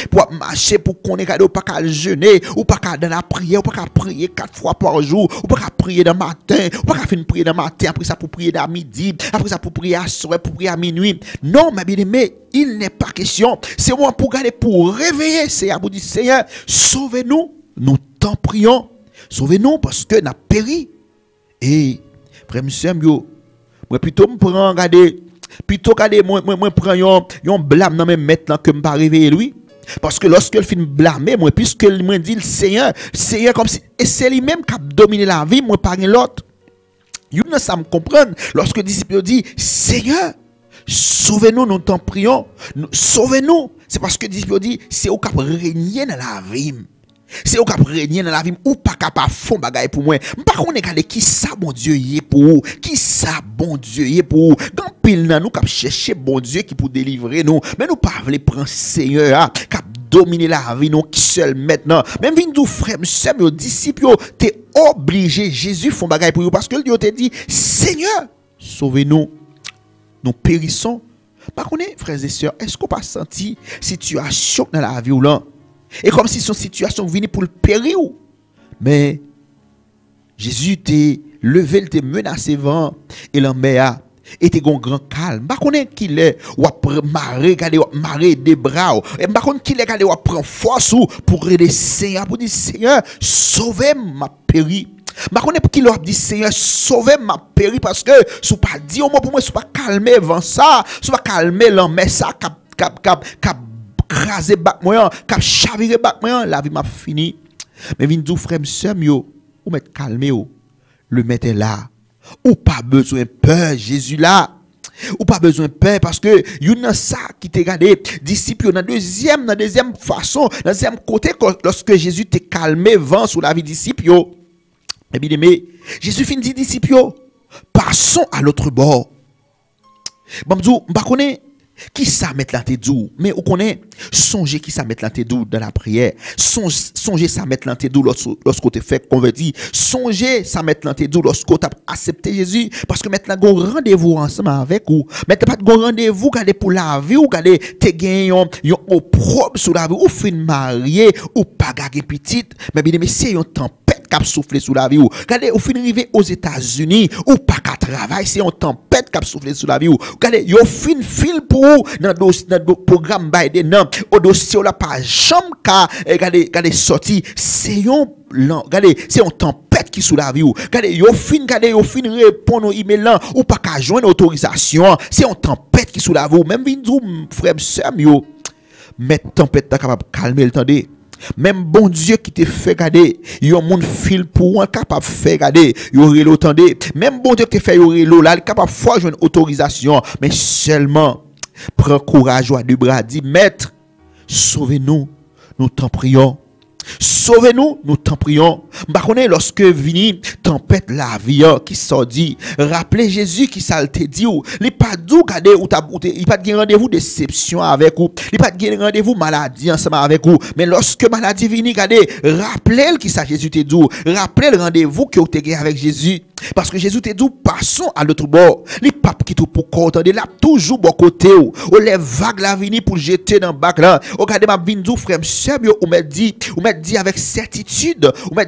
pour qu'on ait pas qu'à jeûner ou pas qu'à dans la prière ou pas qu'à prier 4 fois par jour ou pas qu'à prier dans matin ou pas qu'à finir prier dans matin après ça pour prier dans midi après ça pour prier à soir pour prier à minuit. Non, ma bien-aimée, il n'est pas question. C'est moi pour garder, pour réveiller. C'est à vous dire, Seigneur, sauvez-nous. Nous t'en prions. Sauvez-nous parce que nous avons péri. Et, frère, monsieur, moi plutôt me prends, regardez, moi prends yon blâme dans mes maîtres que me pas réveiller lui. Parce que lorsque le film blâmer, moi, puisque il me dit le Seigneur comme si, et c'est lui-même qui a dominé la vie, moi, pas l'autre. Vous ne ça me comprendre. Lorsque le disciple dit, Seigneur, Sauvez-nous, nous t'en prions. Sauvez-nous. C'est parce que disciple dit, c'est au cap régner dans la vie. C'est au cap régner dans la vie ou pas capable fond bagaille pour moi. Par contre, regardez qui ça bon Dieu y est pour vous. Qui ça bon Dieu y est pour vous. Quand pile nan nous cap chercher bon Dieu qui pour délivrer nous, mais nous pas veut prendre Seigneur cap dominer la vie nous qui seul maintenant. Même vinn dou frère, sœur, mes disciples, t'es obligé Jésus font bagaille pour vous parce que Dieu t'a dit Seigneur, sauvez-nous. Nous périssons. Par contre, frères et sœurs, est-ce qu'on pas senti situation dans la vie ou là? Et comme si son situation venait pour le périr. Mais Jésus t'a levé, t'a menacé vent et la mer était un grand calme. Par contre, qu'il est ou après marrer des bras. Et par contre, qu'il est ou prend force pour aider Seigneur pour dire Seigneur, sauvez ma péri. Je connais pour qui leur dit Seigneur sauvez ma péri parce que si pas dit au mot pour moi si pas calmer avant ça si pas calmer l'homme ça cap craser bac moi cap chavirer bac moi la vie m'a fini mais vinn dou frère sœur yo ou mettre calmer le mettre là ou pas besoin peur Jésus là ou pas besoin peur parce que yon ça qui te gardé disciple dans deuxième façon dans deuxième côté lorsque Jésus te calmé vent sur la vie disciple yo. Eh bien, Jésus fin dit disciples, passons à l'autre bord. Bon, je ne connais qui ça met la tête doux, mais on connaît songez qui ça met la tête doux dans la prière. Songez ça met la tête doux lorsqu'on te fait converti. Songez ça met la tête doux lorsqu'on t'a accepté Jésus. Parce que maintenant, on rendez-vous ensemble avec vous. Maintenant, pas de rendez-vous pour la vie ou garder te gagner yon opprobre sur la vie ou fin marié ou pas gagner petite. Mais bien, c'est un tempête qui a soufflé sur la vie ou. Regardez, ou fin arrivé aux États-Unis ou pas qu'à travail, c'est un tempête qui a soufflé sur la vie ou. Regardez, yon fin fil pour dans le programme Biden au dossier la pas jamais regardez sorti c'est un tempête qui sous la vie ou regardez yo fin répondre au email là ou pas qu'à joindre autorisation c'est un tempête qui sous la vie ou même vindou frère sœur yo mettre tempête capable calmer le temps. Même bon Dieu qui te fait garder, yon moun fil pour un capable faire garder, yon relo tendé. Même bon Dieu qui te fait yon relo là, capable faire joindre autorisation, mais seulement prends courage ou à deux bras, dit maître, sauvez-nous, nous t'en prions. Sauvez-nous, nous t'en prions. Baronne, lorsque vini tempête la vie qui sort dit, rappelez Jésus qui ça te dit ou, il pas dou garder ou il pas de rendez-vous déception avec ou, il pas de rendez-vous maladie ensemble avec ou, mais lorsque maladie vini garder, rappelez qui ça Jésus te dit, rappelez le rendez-vous que vous avez avec Jésus. Parce que Jésus te dit, passons à l'autre bord. Les papes qui tout pour contenter, là, toujours bon côté ou les vagues la vini pour jeter dans le bac là. Regardez ma vindou, frère, ou m'a dit avec certitude,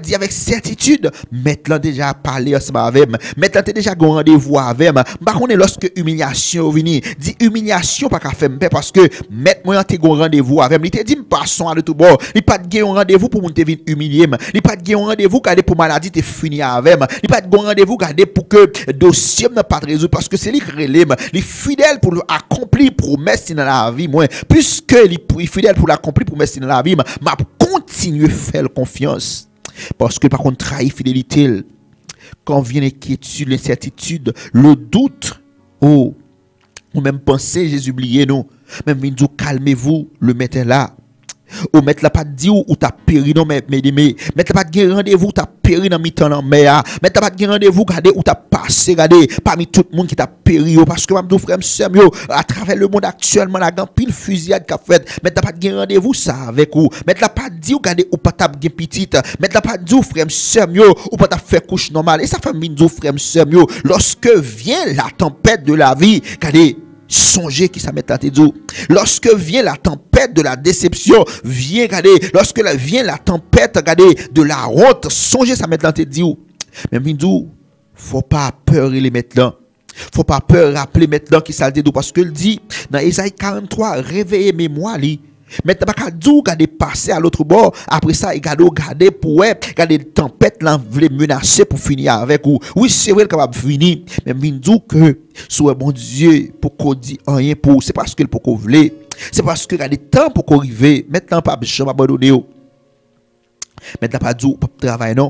maintenant déjà parlé ensemble avec, maintenant déjà un rendez-vous avec, par contre, lorsque humiliation vini, dit humiliation pas qu'à faire parce que maintenant t'es un rendez-vous avec, il te dit, passons à l'autre bord. Il pas de un rendez-vous pour te venir humilier, il pas de un rendez-vous pour maladie te fini avec, il pas de rendez-vous garder pour que le dossier n'a pas de résoudre parce que c'est lui qui est fidèle pour accomplir promesse dans la vie moi puisque il est fidèle pour l'accomplir promesse dans la vie m'a continuer faire confiance parce que par contre trahir fidélité quand vient l'inquiétude l'incertitude le doute ou même penser Jésus oublié nous même vient nous calmez-vous le mettez là ou mettre la pas dit ou t'as péri non mais mettre pas de rendez-vous t'as péri dans mi-temps dans mer mettre pas de rendez-vous garder ou t'as passé garder parmi tout le monde qui t'a péri parce que même frère sœur à travers le monde actuellement la grand pile fusillade qu'a fait mettre pas de rendez-vous ça avec ou mettre la pas dit ou garder ou pas t'a bien petite mettre la pas dit frère sœur ou pas t'a faire couche normale et ça fait minzo frère sœur lorsque vient la tempête de la vie garder songez qui ça met la tête d'eau. Lorsque vient la tempête de la déception, lorsque vient la tempête, de la honte, songez ça met la tête d'eau. Mais vindou, faut pas peur les mettre là. Faut pas peur rappeler maintenant qui ça le dit parce que il dit dans Ésaïe 43 réveillez mémoire li. Maintenant pas dou garder passer à l'autre bord après ça il garder pour garder tempête là veut menacer pour finir avec ou oui c'est vrai capable finir mais vindou que soit bon Dieu pour qu'on dit rien pour c'est parce que pour qu'on veut c'est parce que garder temps pour qu'on arriver maintenant pas jamais abandonner maintenant pas dou pas travail non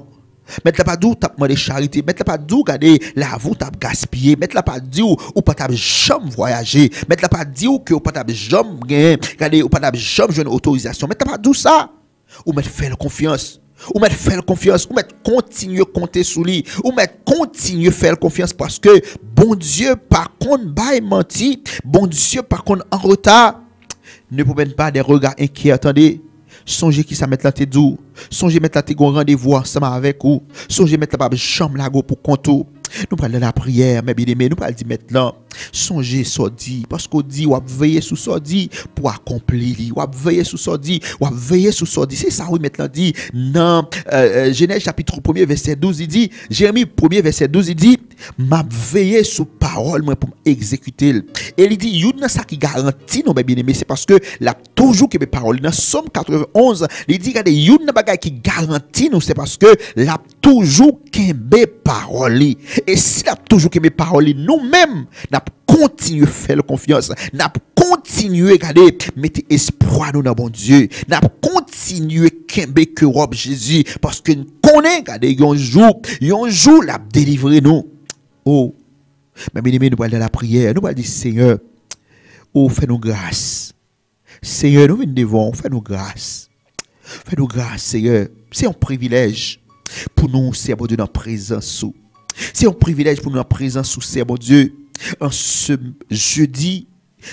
Mettre la pas d'où t'as demandé charité, mettre la pas d'où garder la vous t'as gaspillé, mettre la pas d'où ou pas t'as jamais voyager, mettre la pas d'où que ou pas t'as jamais gagner, garder ou pas t'as jamais jouer une autorisation, mettre la pas d'où ça ou mettre faire confiance. Ou mettre faire confiance, ou mettre continuer compter sur lui, ou mettre continuer faire confiance parce que bon Dieu par contre bail menti, bon Dieu par contre en retard. Ne promène pas des regards inquiets, attendez. Songez qui ça mettre la tête doux. Songez mettre la tête au rendez-vous ensemble avec vous. Songez mettre la chambre là pour compte. Nous parlons de la prière, mais bien aimé, nous parlons de mettre là. Songez ça dit parce qu'on dit on veiller sur ça dit pour accomplir, on veiller sur ça dit, on veiller sur ça dit. C'est ça oui maintenant dit dans Genèse chapitre 1er verset 12 il dit Jérémie 1er verset 12 il dit m'a veiller sur parole moi pour exécuter. Et il dit you dans ça qui garantit non bien aimé, c'est parce que la toujours que mes paroles dans Somme 91 il dit regardez you dans bagay qui garantit nous c'est parce que la toujours kembe parole. Et si la toujours kembe parole nous-mêmes n'a continuer faire confiance, n'a continuer regarder mettre espoir nous dans bon Dieu, n'a continuer kembe que robe Jésus parce que nous connaît regarder un jour l'a délivrer nous. Oh mais bien aimé nous parlons de la prière, nous parlons du Seigneur. Oh fais-nous grâce. Seigneur nous venons devant, fais-nous grâce. Fais-nous grâce Seigneur. C'est un privilège pour nous servir Dieu dans la présence. C'est un privilège pour nous dans la présence sous servir Dieu. En ce jeudi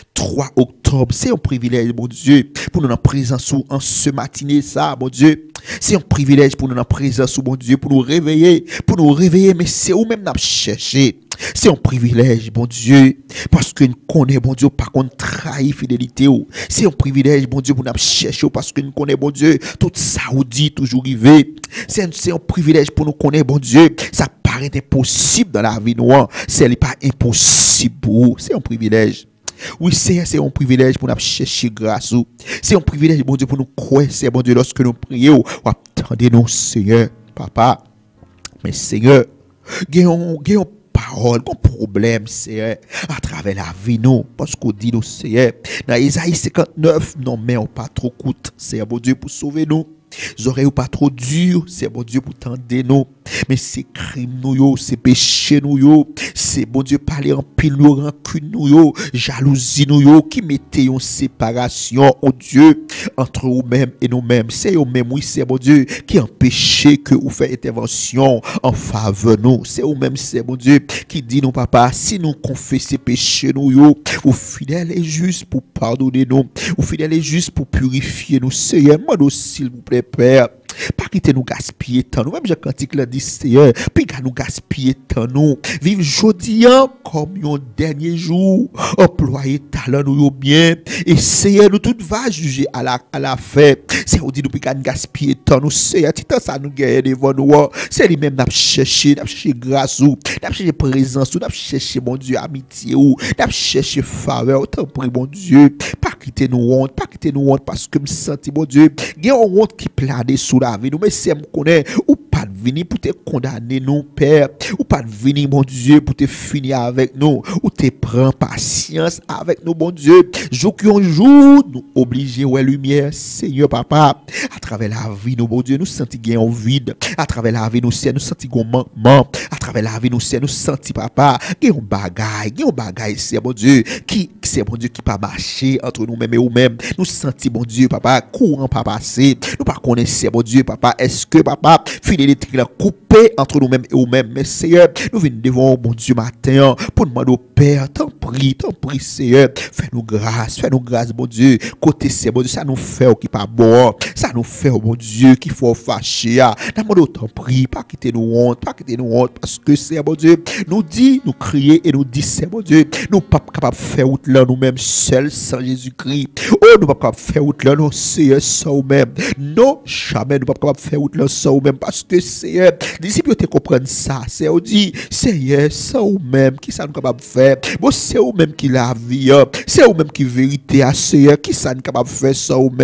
3 octobre, c'est un privilège, mon Dieu, pour nous en présence en ce matinée, ça, mon Dieu. C'est un privilège pour nous en présence, mon Dieu, pour nous réveiller, mais c'est où même nous chercher. C'est un privilège, bon Dieu, parce que nous connaissons, bon Dieu, par contre, trahir fidélité. C'est un privilège, bon Dieu, pour nous chercher, parce que nous connaissons, bon Dieu, tout ça ou dit, toujours arrivé. C'est un privilège pour nous connaître, bon Dieu. Ça paraît impossible dans la vie noire. C'est pas impossible pour vous. C'est un privilège. Oui, c'est un privilège pour nous chercher grâce. C'est un privilège, bon Dieu, pour nous croire, c'est bon Dieu, lorsque nous prions, attendez-nous, Seigneur, Papa. Mais Seigneur, gagnons parole, qu'on problème, Seigneur, à travers la vie, nous, parce qu'on dit, nous, Seigneur, dans Isaïe 59, non, mais on pas trop coûte, c'est bon Dieu pour sauver nous. Les oreilles pas trop dures, c'est bon Dieu pour tendre nous. Mais c'est crime nous, c'est péché nous, c'est bon Dieu parler en pile nous, rancune nous, jalousie nous, qui mettait en séparation, oh Dieu, entre nous-mêmes et nous-mêmes. C'est eux-mêmes, oui, c'est bon Dieu, qui empêche que vous faites intervention en faveur nous. C'est eux-mêmes, c'est bon Dieu, qui dit nous, papa, si nous confessons péché nous, vous fidèle et juste pour pardonner nous, vous fidèle et juste pour purifier nous. Seigneur, moi, s'il vous plaît, Père, pas quitter nous gaspiller tant nous, même j'ai cantique l'a dit Seigneur, puis nous gaspiller tant nous, vivre jodi comme un dernier jour, employer talent nous bien, et Seigneur nous tout va juger à la fin, c'est on dit nous puis gaspiller tant nous, Seigneur, tant ça nous gagne devant nous, c'est lui même n'a chercher grâce ou, n'a chercher présence ou, n'a chercher mon Dieu amitié ou, n'a chercher faveur, autant prie mon Dieu, pas quitter nous honte parce que me senti mon Dieu, il y a une honte qui plane sous la vie nous, mais c'est me connaît ou pas venir pour te condamner nous Père, ou pas venir mon Dieu pour te finir avec nous, ou te prendre patience avec nous mon Dieu, jour nous obligés ouais lumière Seigneur Papa, à travers la vie nous mon Dieu nous senti gain vide, à travers la vie nous senti gon manquement, à travers la vie nous senti Papa gain bagaille c'est mon Dieu qui c'est mon Dieu qui pas marcher entre nous-mêmes et nous-mêmes, nous senti mon Dieu Papa courant pas passer, nous pas connaître mon Dieu Papa, est-ce que Papa fidélité la coupé entre nous-mêmes et nous-mêmes, mais Seigneur nous venons devant mon Dieu matin pour demander au Père, t'en prie Seigneur, fais-nous grâce mon Dieu, côté c'est bon Dieu, ça nous fait qui pas bon, ça nous fait mon Dieu qu'il faut fâcher, demande t'en prie, pas quitter nous honte, parce que c'est bon Dieu, nous dit, nous crier et nous dit c'est bon Dieu, nous pas capable faire route là nous-mêmes seuls sans Jésus-Christ, oh nous pas capable faire route là non Seigneur sans nous-mêmes, non jamais nous pas capable faire route là sans nous-mêmes, parce que Seigneur, disciples te comprennent ça, c'est on dit Seigneur, c'est nous-mêmes qui ça nous capable faire, bon c'est nous-mêmes qui la vie, c'est nous-mêmes qui vérité à Seigneur, qui ça nous capable faire ça nous-mêmes.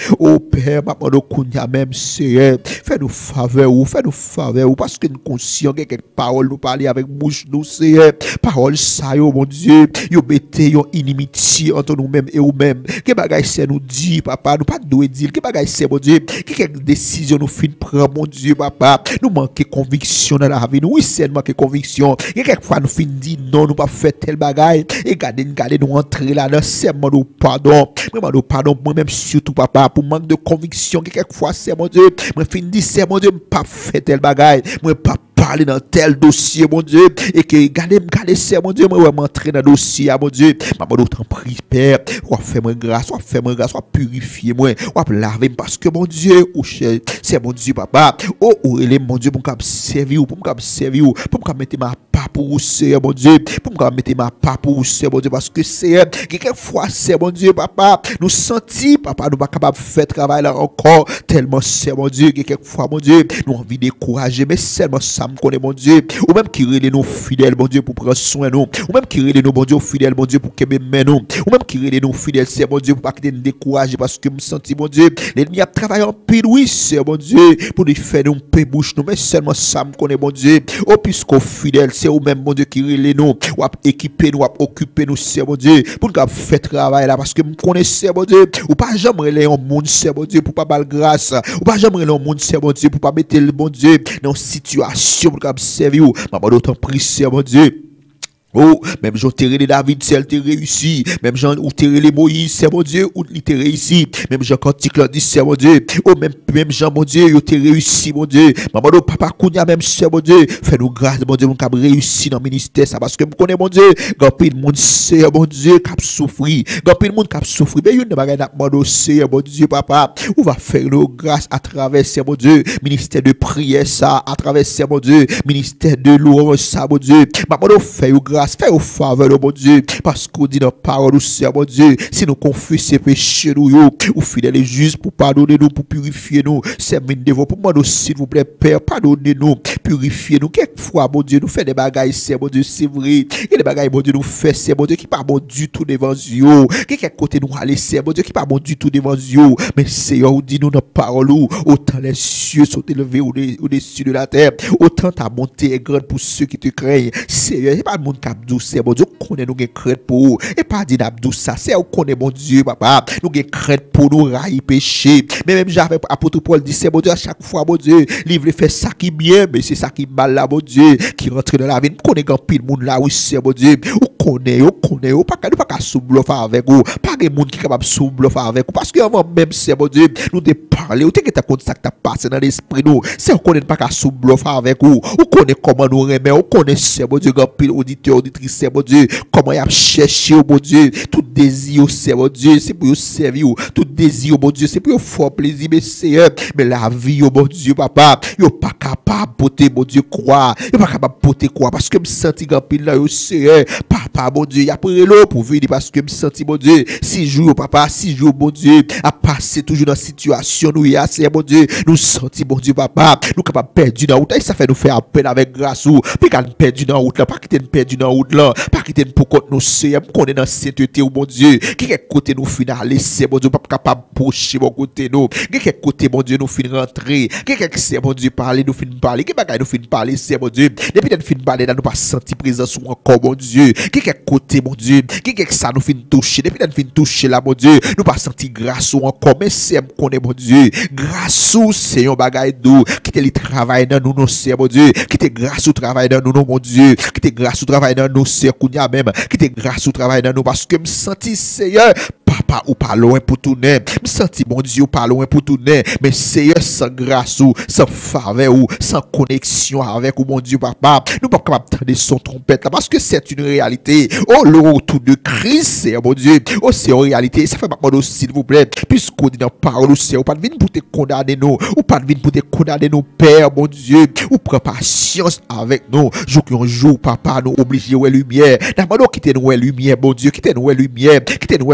Oh Père, maman, nous kounya même, Seigneur. Fais-nous faveur, parce que nous conscients que quelques paroles nous parler avec bouche nous, Seigneur. Parole ça, yo, mon Dieu. Yo mettez yon inimitié entre nous-mêmes et nous-mêmes. Que bagay c'est nous dit, papa, nous pas doué dire. Que bagay c'est, mon Dieu. Que quelques décisions nous fin prendre, mon Dieu, papa. Nous manquons conviction dans la vie. Nous, oui, c'est nous manquons conviction. Et quelquefois nous fin dit non, nous pas fait tel bagay. Et gardez nous entrer là, dans serment nous pardon. Nous pardon, moi-même surtout, papa, pour manque de conviction. Quelquefois, c'est mon Dieu. Moi, fin dit, c'est mon Dieu, pas fait tel bagay. Moi, pas parler dans tel dossier, mon Dieu, et que gardez, c'est mon Dieu, moi, m'entrer dans le dossier, mon Dieu, maman, d'autant prie, Père, ou fais-moi grâce, ou purifier moi, ou laver, parce que mon Dieu, c'est mon Dieu, papa, ou il est mon Dieu, pour me servir, pour me mettre ma part pour vous, c'est mon Dieu, pour me mettre ma part pour vous, c'est mon Dieu, parce que c'est, quelquefois, c'est mon Dieu, papa, nous sentis, papa, nous pas capable de faire travail là encore, tellement c'est mon Dieu, quelquefois, mon Dieu, nous envie de décourager, mais seulement ça me connaît, mon Dieu, ou même qui relève nos fidèles, mon Dieu, pour prendre soin de nous, ou même qui relève nos, mon Dieu, fidèles, mon Dieu, pour que nous, ou même qui relève nos fidèles, c'est mon Dieu, pour pas que nous décourager, parce que me sentis, mon Dieu, l'ennemi a travaillé en pile, oui, c'est mon Dieu, pour nous faire nous paix bouche, nous, mais seulement ça me connaît, mon Dieu, oh, puisqu'au fidèle, c'est ou même, mon Dieu, qui relève nous, ou équiper nous, ou occuper nous, c'est mon Dieu, pour nous faire travail là, parce que me connaissez, mon Dieu, ou pas jamais relève un monde, c'est mon Dieu, pour pas mal grâce, ou pas jamais relève un monde, c'est mon Dieu, pour pas mettre le bon Dieu dans situation pour servir. Maman, d'autant prie, c'est mon Dieu. Oh, même Jean Terré David, c'est elle réussi. Même Jean ou Terré Moïse, c'est mon Dieu, ou il t'est réussi. Même Jean Cantique l'a dit, c'est mon Dieu. Oh, même Jean, mon Dieu, il t'est réussi, mon Dieu. Maman, papa Kounia, même c'est mon Dieu. Fais-nous grâce, mon Dieu, mon cap réussi dans le ministère, ça, parce que me connais, mon Dieu. Gampil le monde, c'est mon Dieu, cap souffri. Gampil le monde, cap souffri. Mais il ne va pas demander, c'est mon Dieu, papa. Ou va faire nos grâces à travers, c'est mon Dieu. Ministère de prière, ça, à travers, c'est mon Dieu. Ministère de louange, ça, mon Dieu. Maman, fais-nous grâce. Fais au faveur, mon Dieu, parce qu'on dit dans la parole, c'est mon Dieu, si nous confessons péchés, nous, ou fidèles et justes pour pardonner nous, pour purifier nous, c'est mon pour moi, s'il vous plaît, Père, pardonnez-nous, purifiez nous. Quelquefois, mon Dieu, nous fait des bagailles, c'est mon Dieu, c'est vrai, et des bagailles, mon Dieu, nous fait, c'est mon Dieu, qui pas bon du tout devant Dieu, quel côté nous aller, c'est mon Dieu, qui pas bon du tout devant Dieu, mais Seigneur, dit nous dans la parole, autant les cieux sont élevés au-dessus de la terre, autant ta bonté est grande pour ceux qui te craignent, Seigneur, c'est pas le monde qui c'est mon Dieu, connaît nous crainte pour vous. Et pas dit d'abdou ça, c'est où connaît mon Dieu, papa. Nous crainte pour nous railler péché. Mais même j'avais apôtre Paul dit, c'est mon Dieu, à chaque fois, mon Dieu, livre fait ça qui bien, mais c'est ça qui mal là, mon Dieu, qui rentre dans la vie. Nous connaît grand pile monde là, oui, c'est mon Dieu. Ou connaît, pas sous-bluff avec vous. Pas de monde qui est capable de sous-bluff avec vous. Parce que avant même, c'est mon Dieu, nous de parler, ou t'es que t'as compte ça qui t'a passé dans l'esprit, nous. C'est on connaît pas qu'à sous-bluff avec vous. Ou connaît comment nous remet, ou connaît, c'est mon Dieu, grand pile auditeur, auditrice, c'est mon Dieu, comment il a cherché, mon Dieu, tout désir, c'est mon Dieu, c'est pour servir, tout désir, mon Dieu, c'est pour fort plaisir, mais Seigneur, mais la vie, mon Dieu, papa, il n'est pas capable de porter, mon Dieu, croire, il n'est pas capable de porter croire, parce que je me sens grand pile là, Seigneur, papa, mon Dieu, il y a pris l'eau pour venir, parce que je me sens, mon Dieu, 6 jours, papa, 6 jours, mon Dieu, à passer toujours dans la situation, nous, y a, c'est mon Dieu, nous sentis, mon Dieu, papa, nous capables de perdre dans la route, et ça fait nous faire appel avec grâce, ou, puis quand nous perdons dans la route, là, pas quitter nous perdre dans la route, là, pas quitter pour compte nous, c'est, qu'on est dans sainteté, ou mon Dieu, qui est côté nous final, c'est, mon Dieu, pas capable de pocher, mon côté nous, qui est côté, mon Dieu, nous fin rentrer, qui est, c'est, mon Dieu, parler, nous fin parler, qui bagaille, nous fin parler, c'est, mon Dieu, depuis nous fin parler, nous pas senti présence ou encore, mon Dieu, qui est côté, mon Dieu, qui est ça, nous fin toucher, depuis nous fin toucher là, mon Dieu, nous pas senti grâce ou encore, mais c'est, qu'on est, mon Dieu, grâce ou, c'est un bagaille d'eau, qui te le travail dans nous, c'est, mon Dieu, qui te grâce au travail dans nous, mon Dieu, qui te grâce au travail dans nous, c'est, Kounia même, qui te grâce au travail dans nous, parce que me senti, Seigneur, papa ou pas loin pour tourner, me senti, mon Dieu, pas loin pour tourner, mais Seigneur, sans grâce ou, sans faveur ou, sans connexion avec ou, mon Dieu, papa, nous pas capable d'entendre son trompette là, parce que c'est une réalité. Oh, le retour de Christ, c'est, mon Dieu, oh, c'est une réalité, ça fait pas s'il vous plaît, puisqu'on dit dans la parole, c'est, ou pas de venir pour te condamner nous, ou pas de venir pour te condamner nos pères, mon Dieu, ou prends patience avec nous, jour, papa, nous obligés, ouais, lumière, d'abord, quittez nous, lumière, mon Dieu, quittez nous, lumière,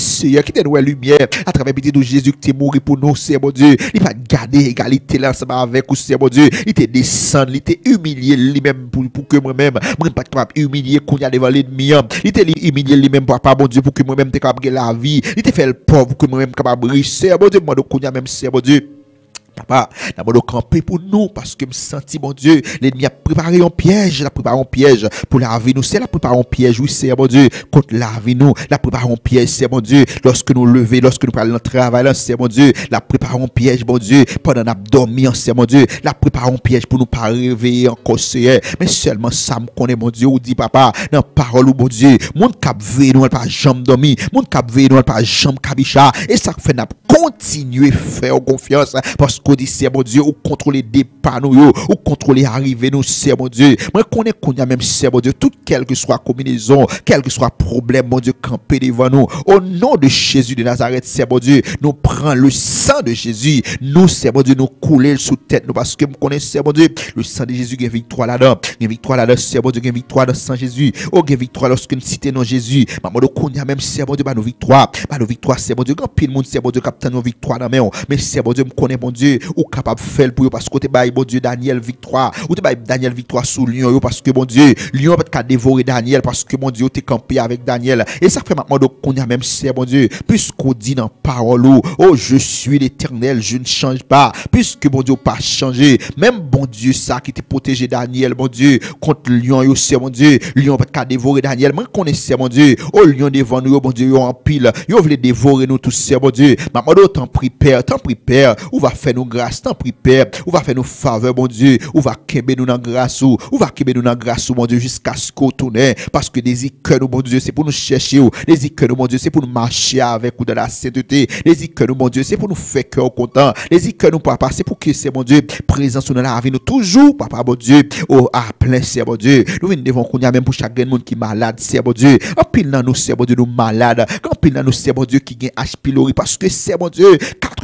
Seigneur, qui te nous lumière à travers petit de Jésus qui est mort pour nous, Seigneur mon Dieu. Il va garder égalité là ensemble avec nous, Seigneur mon Dieu. Il te descend, il te humilié lui-même pour que moi-même, moi pas capable humilier qu'on y a devant l'ennemi. Il te humilié lui-même papa mon Dieu pour que moi-même te capable la vie. Il te fait le pauvre pour que moi-même capable riche, Seigneur mon Dieu. Moi donc qu'on y a même, Seigneur mon Dieu. Papa, d'abord camper pour nous parce que me senti mon Dieu, l'ennemi a préparé un piège, pour la vie nous, c'est la préparé un piège, oui c'est mon Dieu, contre la vie nous, la préparé un piège, c'est mon Dieu, lorsque nous lever, lorsque nous parlons dans le travail, c'est mon Dieu, la préparé un piège, mon Dieu, pendant nous dormir, c'est mon Dieu, la préparé un piège pour nous pas réveiller encore, c'est mais seulement ça me connaît mon Dieu, ou dit papa, dans parole ou mon Dieu, mon cap veille nous pas jamais dormi, mon cap veille nous pas jamais cabicha, et ça fait n'a continuer faire confiance parce qu'on dit c'est mon Dieu ou contrôler départ nous ou contrôler arriver nous c'est mon Dieu moi connais qu'on y a même c'est mon Dieu toute quelle que soit combinaison quel que soit problème mon Dieu camper devant nous au nom de Jésus de Nazareth c'est mon Dieu nous prend le sang de Jésus nous c'est mon Dieu nous couler sous tête nous parce que nous connaissons c'est mon Dieu le sang de Jésus qui est victoire là-dedans c'est mon Dieu qui est victoire dans le sang Jésus oh qui est victoire lorsque nous citons non Jésus maman qu'on y a même c'est mon Dieu nos victoires c'est mon Dieu quand pile monde c'est mon Dieu nos victoire dans main mais c'est bon Dieu me connaît mon Dieu ou capable faire pour parce que tu bail bon Dieu Daniel victoire ou tu bail Daniel victoire sous lion parce que mon Dieu lion peut pas dévorer Daniel parce que mon Dieu t'es campé avec Daniel et ça fait maintenant donc qu'on a même c'est bon Dieu puisqu'on dit dans parole oh je suis l'Éternel je ne change pas puisque mon Dieu pas changé même bon Dieu ça qui t'a protégé Daniel mon Dieu contre lion yo c'est mon Dieu lion peut pas dévorer Daniel moi connaissais mon Dieu oh lion devant nous bon Dieu en pile yo veut dévorer nous tous c'est mon Dieu t'en prie Père, ou va faire nous grâce, t'en prie Père, ou va faire nous faveur, mon Dieu, ou va kembe nous dans grâce, ou va kembe nous dans grâce, mon Dieu, jusqu'à ce qu'on tourne, parce que des que nous, mon Dieu, c'est pour nous chercher, des que nous, mon Dieu, c'est pour nous marcher avec ou dans la sainteté, des que nous, mon Dieu, c'est pour nous faire cœur content, des que nous, papa, c'est pour que c'est, mon Dieu, présent sur la vie, nous toujours, papa, mon Dieu, oh, à plein, c'est, mon Dieu, nous venons devant qu'on y a même pour chaque monde qui est malade, c'est, mon Dieu, en pile dans nous, c'est, mon Dieu, nous malades, en pile dans nous, c'est, mon Dieu, qui gagne H. pylori, parce que c'est, mon Dieu,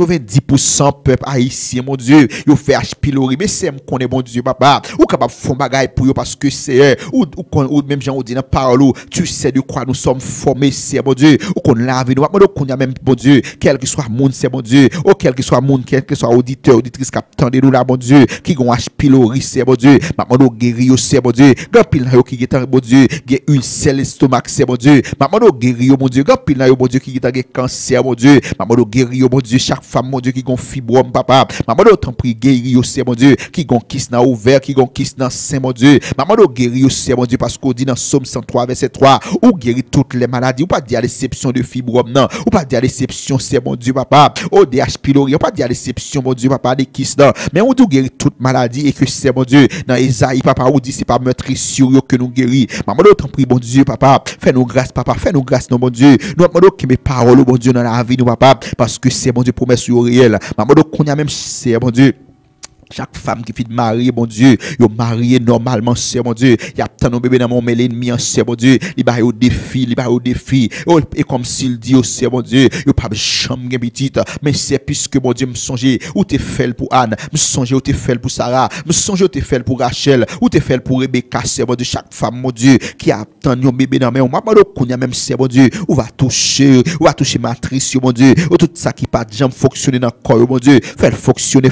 90% peuple haïtien mon Dieu yo fait H. pylori mais c'est me connaît mon Dieu papa ou capable faire bagaille pour yo parce que c'est ou même gens on dit dans parole tu sais de quoi nous sommes formés c'est mon Dieu ou qu'on lave nous qu'on y a même mon Dieu quel que soit monde c'est mon Dieu ou quel que soit monde quel que soit auditeur auditrice qui attendez nous là mon Dieu qui gon H. pylori c'est mon Dieu maman guéri c'est mon Dieu grand pile là qui est mon Dieu qui ulcère l'estomac c'est mon Dieu maman guéri mon Dieu grand pile là mon Dieu qui est cancer mon Dieu maman guéri mon Dieu chaque femme mon Dieu qui gon fibrome papa maman t'en prie guéri c'est mon Dieu qui gon kiss dans ouvert qui gon kiss dans sein mon Dieu maman guéri c'est mon Dieu parce qu'on dit dans Somme 103 verset 3 ou guérit toutes les maladies ou pas dire réception de fibrome non ou pas dire réception c'est mon Dieu papa au DH pylori ou pas dire réception mon Dieu papa des kiss non mais on dit guérit toute maladie et que c'est mon Dieu dans Isaïe papa ou dit c'est pas meurtrissure que nous guérit maman t'en prie bon Dieu papa fais nous grâce papa fais nous grâce non mon Dieu nous demandons que mes paroles mon Dieu dans la vie nous papa parce que c'est mon Dieu promesse réelle maman donc qu'on a même c'est mon Dieu chaque femme qui fit marier mon Dieu yo marié normalement c'est mon Dieu y a tant de bébé dans mon l'ennemi c'est mon Dieu il va au défi et comme s'il dit c'est mon Dieu yo pas chambre petite mais c'est puisque mon Dieu me songer ou t'es fait pour Anne me songer ou t'es fait pour Sarah me songer ou t'es fait pour Rachel ou t'es fait pour Rebecca c'est mon Dieu chaque femme mon Dieu qui a tant un bébé dans maman donc qu'on a même c'est mon Dieu ou va toucher matrice mon Dieu ou tout ça qui pas jamais fonctionner dans corps mon Dieu faire fonctionner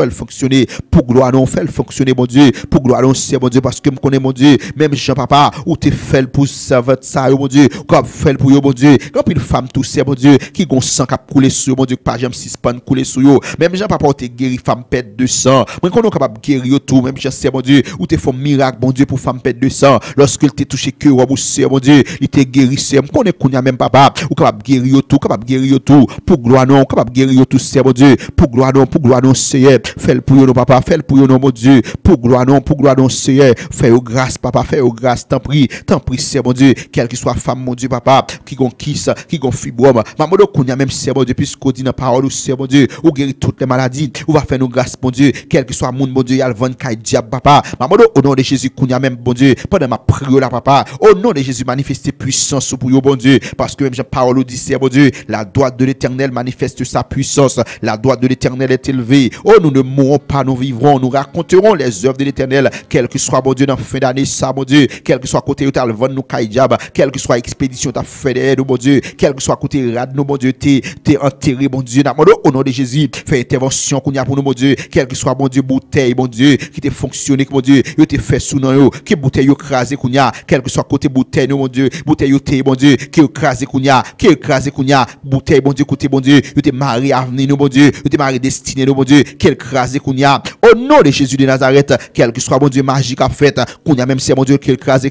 pour gloire non fait fonctionner mon Dieu pour gloire non c'est mon Dieu parce que me connais mon Dieu même Jean papa ou t'es fait pour servant ça mon Dieu comme fait pour yo mon Dieu quand une femme tout c'est mon Dieu qui gon sang cap couler sur mon Dieu pas jamais suspend couler sur yo même Jean papa ou t'es guéri femme pète de sang moi qu'on capable guérir tout même Jean c'est mon Dieu ou t'es fait miracle mon Dieu pour femme pète de sang lorsque t'es touché que ou c'est mon Dieu il t'est guéri c'est me connais qu'on a même papa ou capable guérir tout pour gloire non capable guérir tout c'est mon Dieu pour gloire non c'est fait pour yo papa fait pour nous mon Dieu pour gloire non Seigneur fais grâce papa fais grâce t'en prie c'est mon Dieu quel que soit femme mon Dieu papa qui gon kiss qui gon fibrome maman donc on a même c'est mon Dieu puisqu'on dit dans parole c'est mon Dieu ou guérit toutes les maladies ou va faire nous grâce mon Dieu quel que soit monde mon Dieu y a le vent kay diable papa maman donc au nom de Jésus qu'on a même bon Dieu pendant ma prière là papa au nom de Jésus manifester puissance pour yo bon Dieu parce que même Jean parole dit c'est mon Dieu la droite de l'Éternel manifeste sa puissance la droite de l'Éternel est élevée oh nous ne mourrons pas nous vivrons, nous raconterons les œuvres de l'Éternel, quel que soit, bon Dieu, dans la fin d'année, ça, mon Dieu, quel que soit côté où tu as le vent, nous kaïdjab, quel que soit expédition tu as fait derrière nous, bon Dieu, quel que soit côté rad, nous, bon Dieu, t'es enterré, bon Dieu, au nom de Jésus, fais intervention qu'on y a pour nous, mon Dieu, quel que soit, bon Dieu, bouteille, bon Dieu, qui t'est fonctionné, mon Dieu, yo t'es fait sous nous, qui bouteille yo crasé qu'on y a, quel que soit côté bouteille, nous, mon Dieu, bouteille yo t'es, bon Dieu, qui crasé qu'on y a, bouteille, bon Dieu, côté, bon Dieu, yo t'es mari avenir, nous, bon Dieu, yo t'es mari destiné, nous, bon Dieu, quel crasé qu'on y a, au nom de Jésus de Nazareth, quel que soit, bon Dieu, magique à fait, qu'on y a même si, bon Dieu, quel crasé,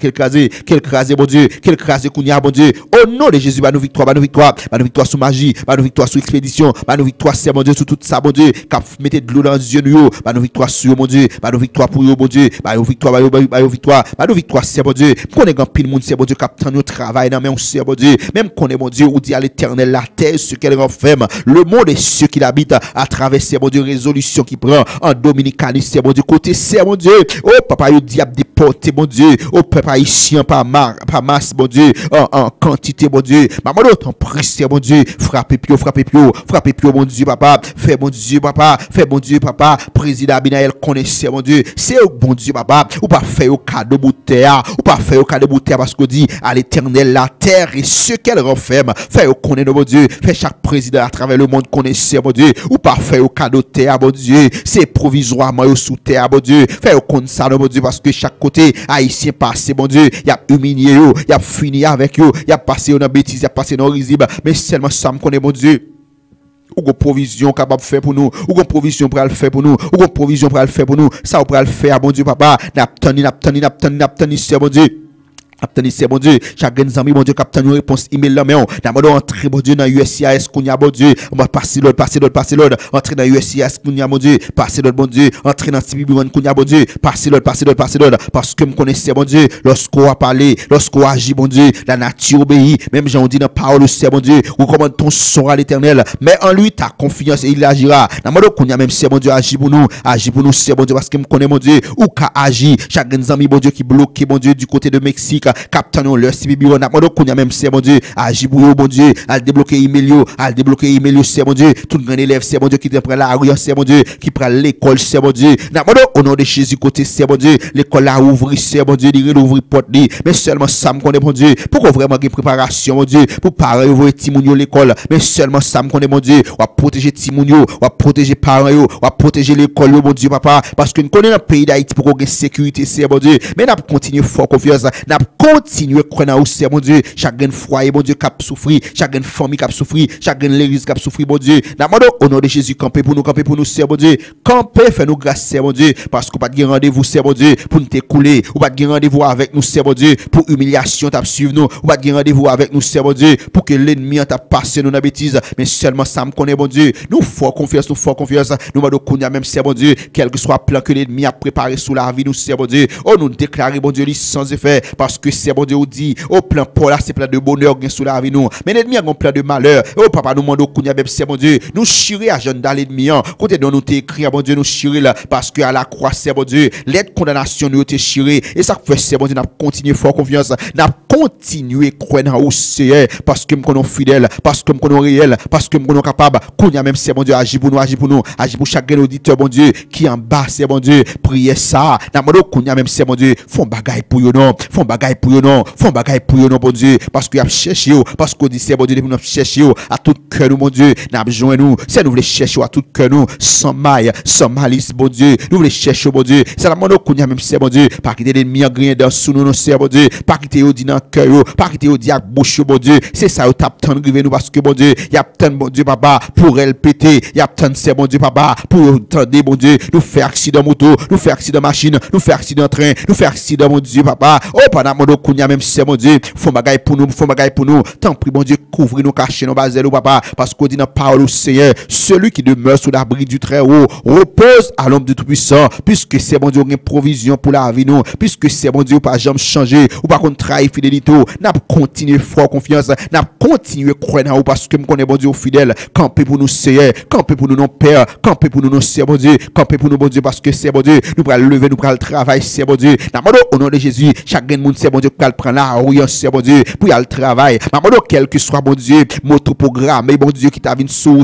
bon Dieu, quel crasé qu'on y a, bon Dieu, au nom de Jésus, bah nous victoire sous magie, bah nous victoire sous expédition, bah nous victoire, c'est, bon Dieu, sous tout ça, bon Dieu, qui mettez de l'eau dans les yeux, nous, bah nous victoire sur, mon Dieu, bah nous victoire pour eux, bon Dieu, bah nous victoire, c'est, bon Dieu, qu'on est grand pile monde, c'est, bon Dieu, captant nous travail, non, mais on sait, bon Dieu, même qu'on est, bon Dieu, ou dit à l'Éternel, la terre, ce qu'elle renferme, le monde et ceux qui l'habitent, à travers, c'est, bon Dieu, résolution qui prend, en dominicanisme, c'est, bon Dieu, côté, c'est, bon Dieu, oh, papa, yo diable déporté, bon Dieu, oh, papa, ici, pas masse, bon Dieu, en quantité, bon Dieu, maman, t'en prie, c'est, bon Dieu, frappez pio, bon Dieu, papa, fais, bon Dieu, papa, président Abinaël, connaissez, bon Dieu, c'est, bon Dieu, papa, ou pas faire au cadeau bouteille, parce qu'on dit à l'Éternel, la terre et ce qu'elle renferme, fait au connaître, bon Dieu, fait chaque président à travers le monde connaissez, bon Dieu, ou pas faire au cadeau terre, bon Dieu, c'est provisoirement sous terre, bon Dieu, fait au connaître ça, bon Dieu, parce que chaque côté, haïtien passé, bon Dieu, y a humilié, y a fini avec eux, y a passé dans bêtise, y a passé dans risible, mais seulement ça me connaît, bon Dieu. Ou une provision capable de faire pour nous, ou une provision pour le faire pour nous, ou une provision pour le faire pour nous, ça ou pour le faire, bon Dieu, papa, n'abteni, c'est bon Dieu. Attendez, c'est bon Dieu. Chaque ami, bon Dieu, capte une réponse email là, mais on a entré, bon Dieu, dans USCIS, qu'on y a, bon Dieu. On va passer l'autre. Entrer dans USCIS, qu'on y a, bon Dieu. Passer l'autre, bon Dieu. Entrer dans CBB1, qu'on y a, bon Dieu. Passer l'autre. Parce que me connaissez, bon Dieu. Lorsqu'on a parlé, lorsqu'on agit, bon Dieu, la nature obéit. Même j'ai dit dans la parole, c'est bon Dieu. Recommande ton son à l'Éternel. Mais en lui, ta confiance et il agira. Dans le qu'on y a même, c'est bon Dieu, agit pour nous, c'est bon Dieu, parce que me connaît, bon Dieu. Ou qu'a agi. Chaque ami, bon Dieu, qui bloqué, bon Dieu, du côté de Mexique. Captain leur CBB on a qu'on a même c'est bon Dieu agir pour bon Dieu à débloquer email c'est bon Dieu tout grand élève c'est bon Dieu qui prend la rue c'est bon Dieu qui prend l'école c'est bon Dieu au nom de Jésus côté c'est bon Dieu l'école là ouvrir c'est bon Dieu il ouvrir porte mais seulement ça me connaît bon Dieu pour vraiment une préparation bon Dieu pour parents ouvrir Timounio l'école mais seulement ça me connaît bon Dieu on va protéger Timounio on va protéger parents on va protéger l'école bon Dieu papa parce que nous connaissons le pays d'Haïti pour qu'on ait sécurité c'est bon Dieu mais n'a continuer fort confiance n'a continuer croire où c'est mon Dieu chaque foyer bon Dieu cap souffrir chaque famille cap souffrir chaque l'église cap souffrir bon Dieu n'amado au nom de Jésus camper pour nous c'est bon Dieu camper fait nous grâce c'est bon Dieu parce qu'on pas de rendez-vous c'est bon Dieu pour nous t'écouler ou pas de rendez-vous avec nous c'est bon Dieu pour humiliation t'a suivre nous ou pas de rendez-vous avec nous c'est bon Dieu pour que l'ennemi t'a passé nous dans bêtise mais seulement ça me connaît bon Dieu nous fort confiance nous m'a de même c'est bon Dieu quel que soit plan que l'ennemi a préparé sous la vie nous c'est bon Dieu oh nous déclarer bon Dieu sans effet parce que c'est bon Dieu dit au plan pour là c'est plein de bonheur gain sous la vie nous mais l'ennemi a un plein de malheur oh papa nous demande kounya même c'est bon Dieu nous chirer à jeune dans l'ennemi côté de nous t'écrit bon Dieu nous chirer là parce que à la croix c'est bon Dieu l'aide condamnation nous t'es chirer et ça fait c'est bon Dieu n'a continuer fort confiance n'a continuer croire dans où c'est parce que me connaissons fidèle parce que me connaissons réel parce que me connaissons capable kounya même c'est bon Dieu agir pour nous agir pour chaque auditeur bon Dieu qui en bas c'est bon Dieu prier ça n'a demande kounya même c'est bon Dieu font bagaille pour yo non font bagaille pour nous bon Dieu parce que y a cherché parce qu'on dit c'est bon Dieu nous chercher à tout cœur nous mon Dieu n'a besoin nous c'est nous voulons chercher à tout cœur nous sans maille sans malice bon Dieu nous voulons chercher bon Dieu c'est la mano qu'on y a même c'est bon Dieu pas quitter l'ennemi en rien dans sous nous c'est bon Dieu pas quitter au dit dans cœur pas quitter au dit à bouche bon Dieu c'est ça au tape tant river nous parce que bon Dieu y a tant bon Dieu papa pour elle péter y a tant c'est bon Dieu papa pour tendre bon Dieu nous faire accident moto nous faire accident machine nous faire accident train nous faire accident mon Dieu papa oh pendant mano qu'on y a même c'est bon Dieu font bagaille pour nous tant pis bon Dieu couvrir nous cacher nos bases papa parce qu'on dit dans parole au Seigneur celui qui demeure sous l'abri du très haut repose à l'ombre du tout-puissant puisque c'est bon Dieu une provision pour la vie nous puisque c'est bon Dieu pas jamais changer ou pas contre trahir fidélité n'a continuer fort confiance n'a continuer croire en parce que me connaît bon Dieu fidèle camper pour nous Seigneur camper pour nous non père camper pour nous non c'est bon Dieu camper pour nous bon Dieu parce que c'est bon Dieu nous pral lever nous pral travail c'est bon Dieu au nom de Jésus chaque monde c'est bon Dieu pral prendre la rue c'est bon Dieu pour y aller travail maman quel que soit bon Dieu moto programme bon Dieu qui t'a vinn sur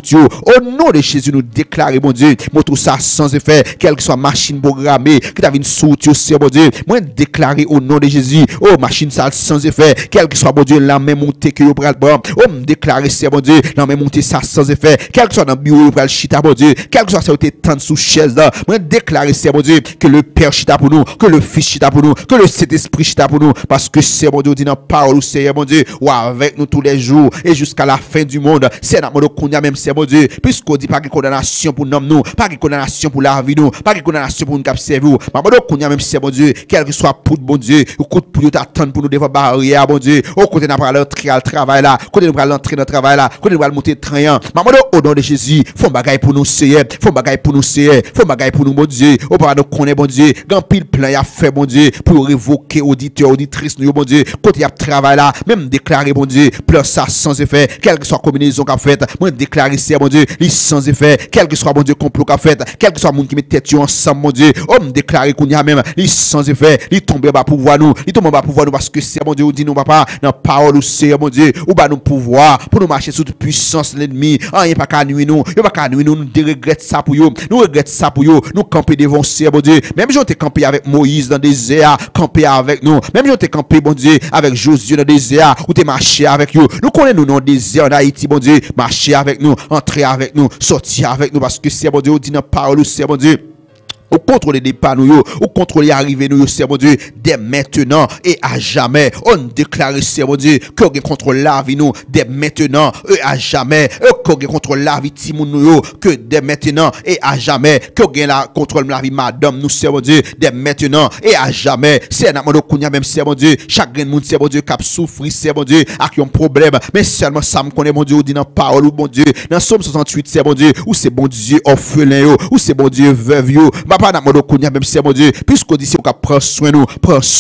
Au nom de Jésus, nous déclarons, mon Dieu, moi tout ça sans effet, quelle que soit machine programmée, qui t'a vu une sortie, mon Dieu, moi déclarer au nom de Jésus, oh machine ça sans effet, quelle que soit, mon Dieu, la même montée que vous prenez le bon, oh me déclarer, c'est mon Dieu, la même montée ça sans effet, quelle que soit dans le bureau, vous prenez le chita, mon Dieu, quelle que soit ça, vous êtes tant sous chaise là, moi déclarer, c'est mon Dieu, que le Père chita pour nous, que le Fils chita pour nous, que le Saint-Esprit chita pour nous, parce que c'est mon Dieu, dit dans la parole, c'est mon Dieu, ou avec nous tous les jours, et jusqu'à la fin du monde, c'est notre monde qu'on a même, c'est mon Dieu, puisqu'on dit pas de condamnation pour nous, pas de condamnation pour la vie nous, pas de condamnation pour nous cap servir, mais mon qu'on a même, c'est mon Dieu, quel que soit pour bon Dieu, ou coup pour t'attendre pour nous devant barrière, bon Dieu, au côté n'a pas l'entrée à travail là, côté nous pas l'entrée dans travail là, côté nous pas monter train, maman au nom de Jésus, font bagaille pour nous Seigneur, font bagaille pour nous Seigneur, font bagaille pour nous bon Dieu, au pas nous connaît bon Dieu, grand pile plein y a fait bon Dieu pour révoquer auditeur auditrice nous bon Dieu, côté y a travail là, même déclarer bon Dieu, plein ça sans effet, quelle que soit combinaison qu'a fait, moi déclarer c'est bon Dieu, li sans effet, quel que soit bon Dieu complot qu'a fait, quel que soit monde qui met tête ensemble mon Dieu, homme déclarer qu'on y a même li sans effet, li tomber bas pouvoir nous, li tomber bas pouvoir nous parce que c'est bon Dieu dit nous papa dans parole ou c'est bon Dieu, ou ba nous pouvoir pour nous marcher sous toute puissance l'ennemi, rien pas qu'à nuire nous, yo pas qu'à nuire nous, nous regrette ça pour yo, nous regrette ça pour yo, nous camper devant c'est bon Dieu, même j'étais campé avec Moïse dans le désert, camper avec nous, même j'étais campé bon Dieu avec Josué dans le désert, ou t'es marché avec yo, nous connaissons nous dans le désert en Haïti bon Dieu, marcher avec nous, entrer avec nous, sortir avec nous parce que c'est bon Dieu, dit dans parole c'est bon Dieu. Ou contrôler des pas nous, ou contrôler arriver nous, c'est mon Dieu, dès maintenant et à jamais. On déclare, c'est mon Dieu, que on contrôle la vie nous, dès maintenant et à jamais. Que on contrôle la vie Timoun nous, que dès maintenant et à jamais. Que on contrôle la vie madame nous, c'est mon Dieu, dès maintenant et à jamais. C'est un monde qu'on a même, c'est mon Dieu, chaque monde, c'est mon Dieu, qui a souffert, c'est mon Dieu, a qui a un problème. Mais seulement ça me connaît, mon Dieu, dit dans parole, ou mon Dieu, dans Somme 68, c'est mon Dieu, ou c'est bon Dieu orphelin, ou c'est bon Dieu veuve, pas dans mon Kounia même c'est mon Dieu puisqu'on dit qu'on prend soin nous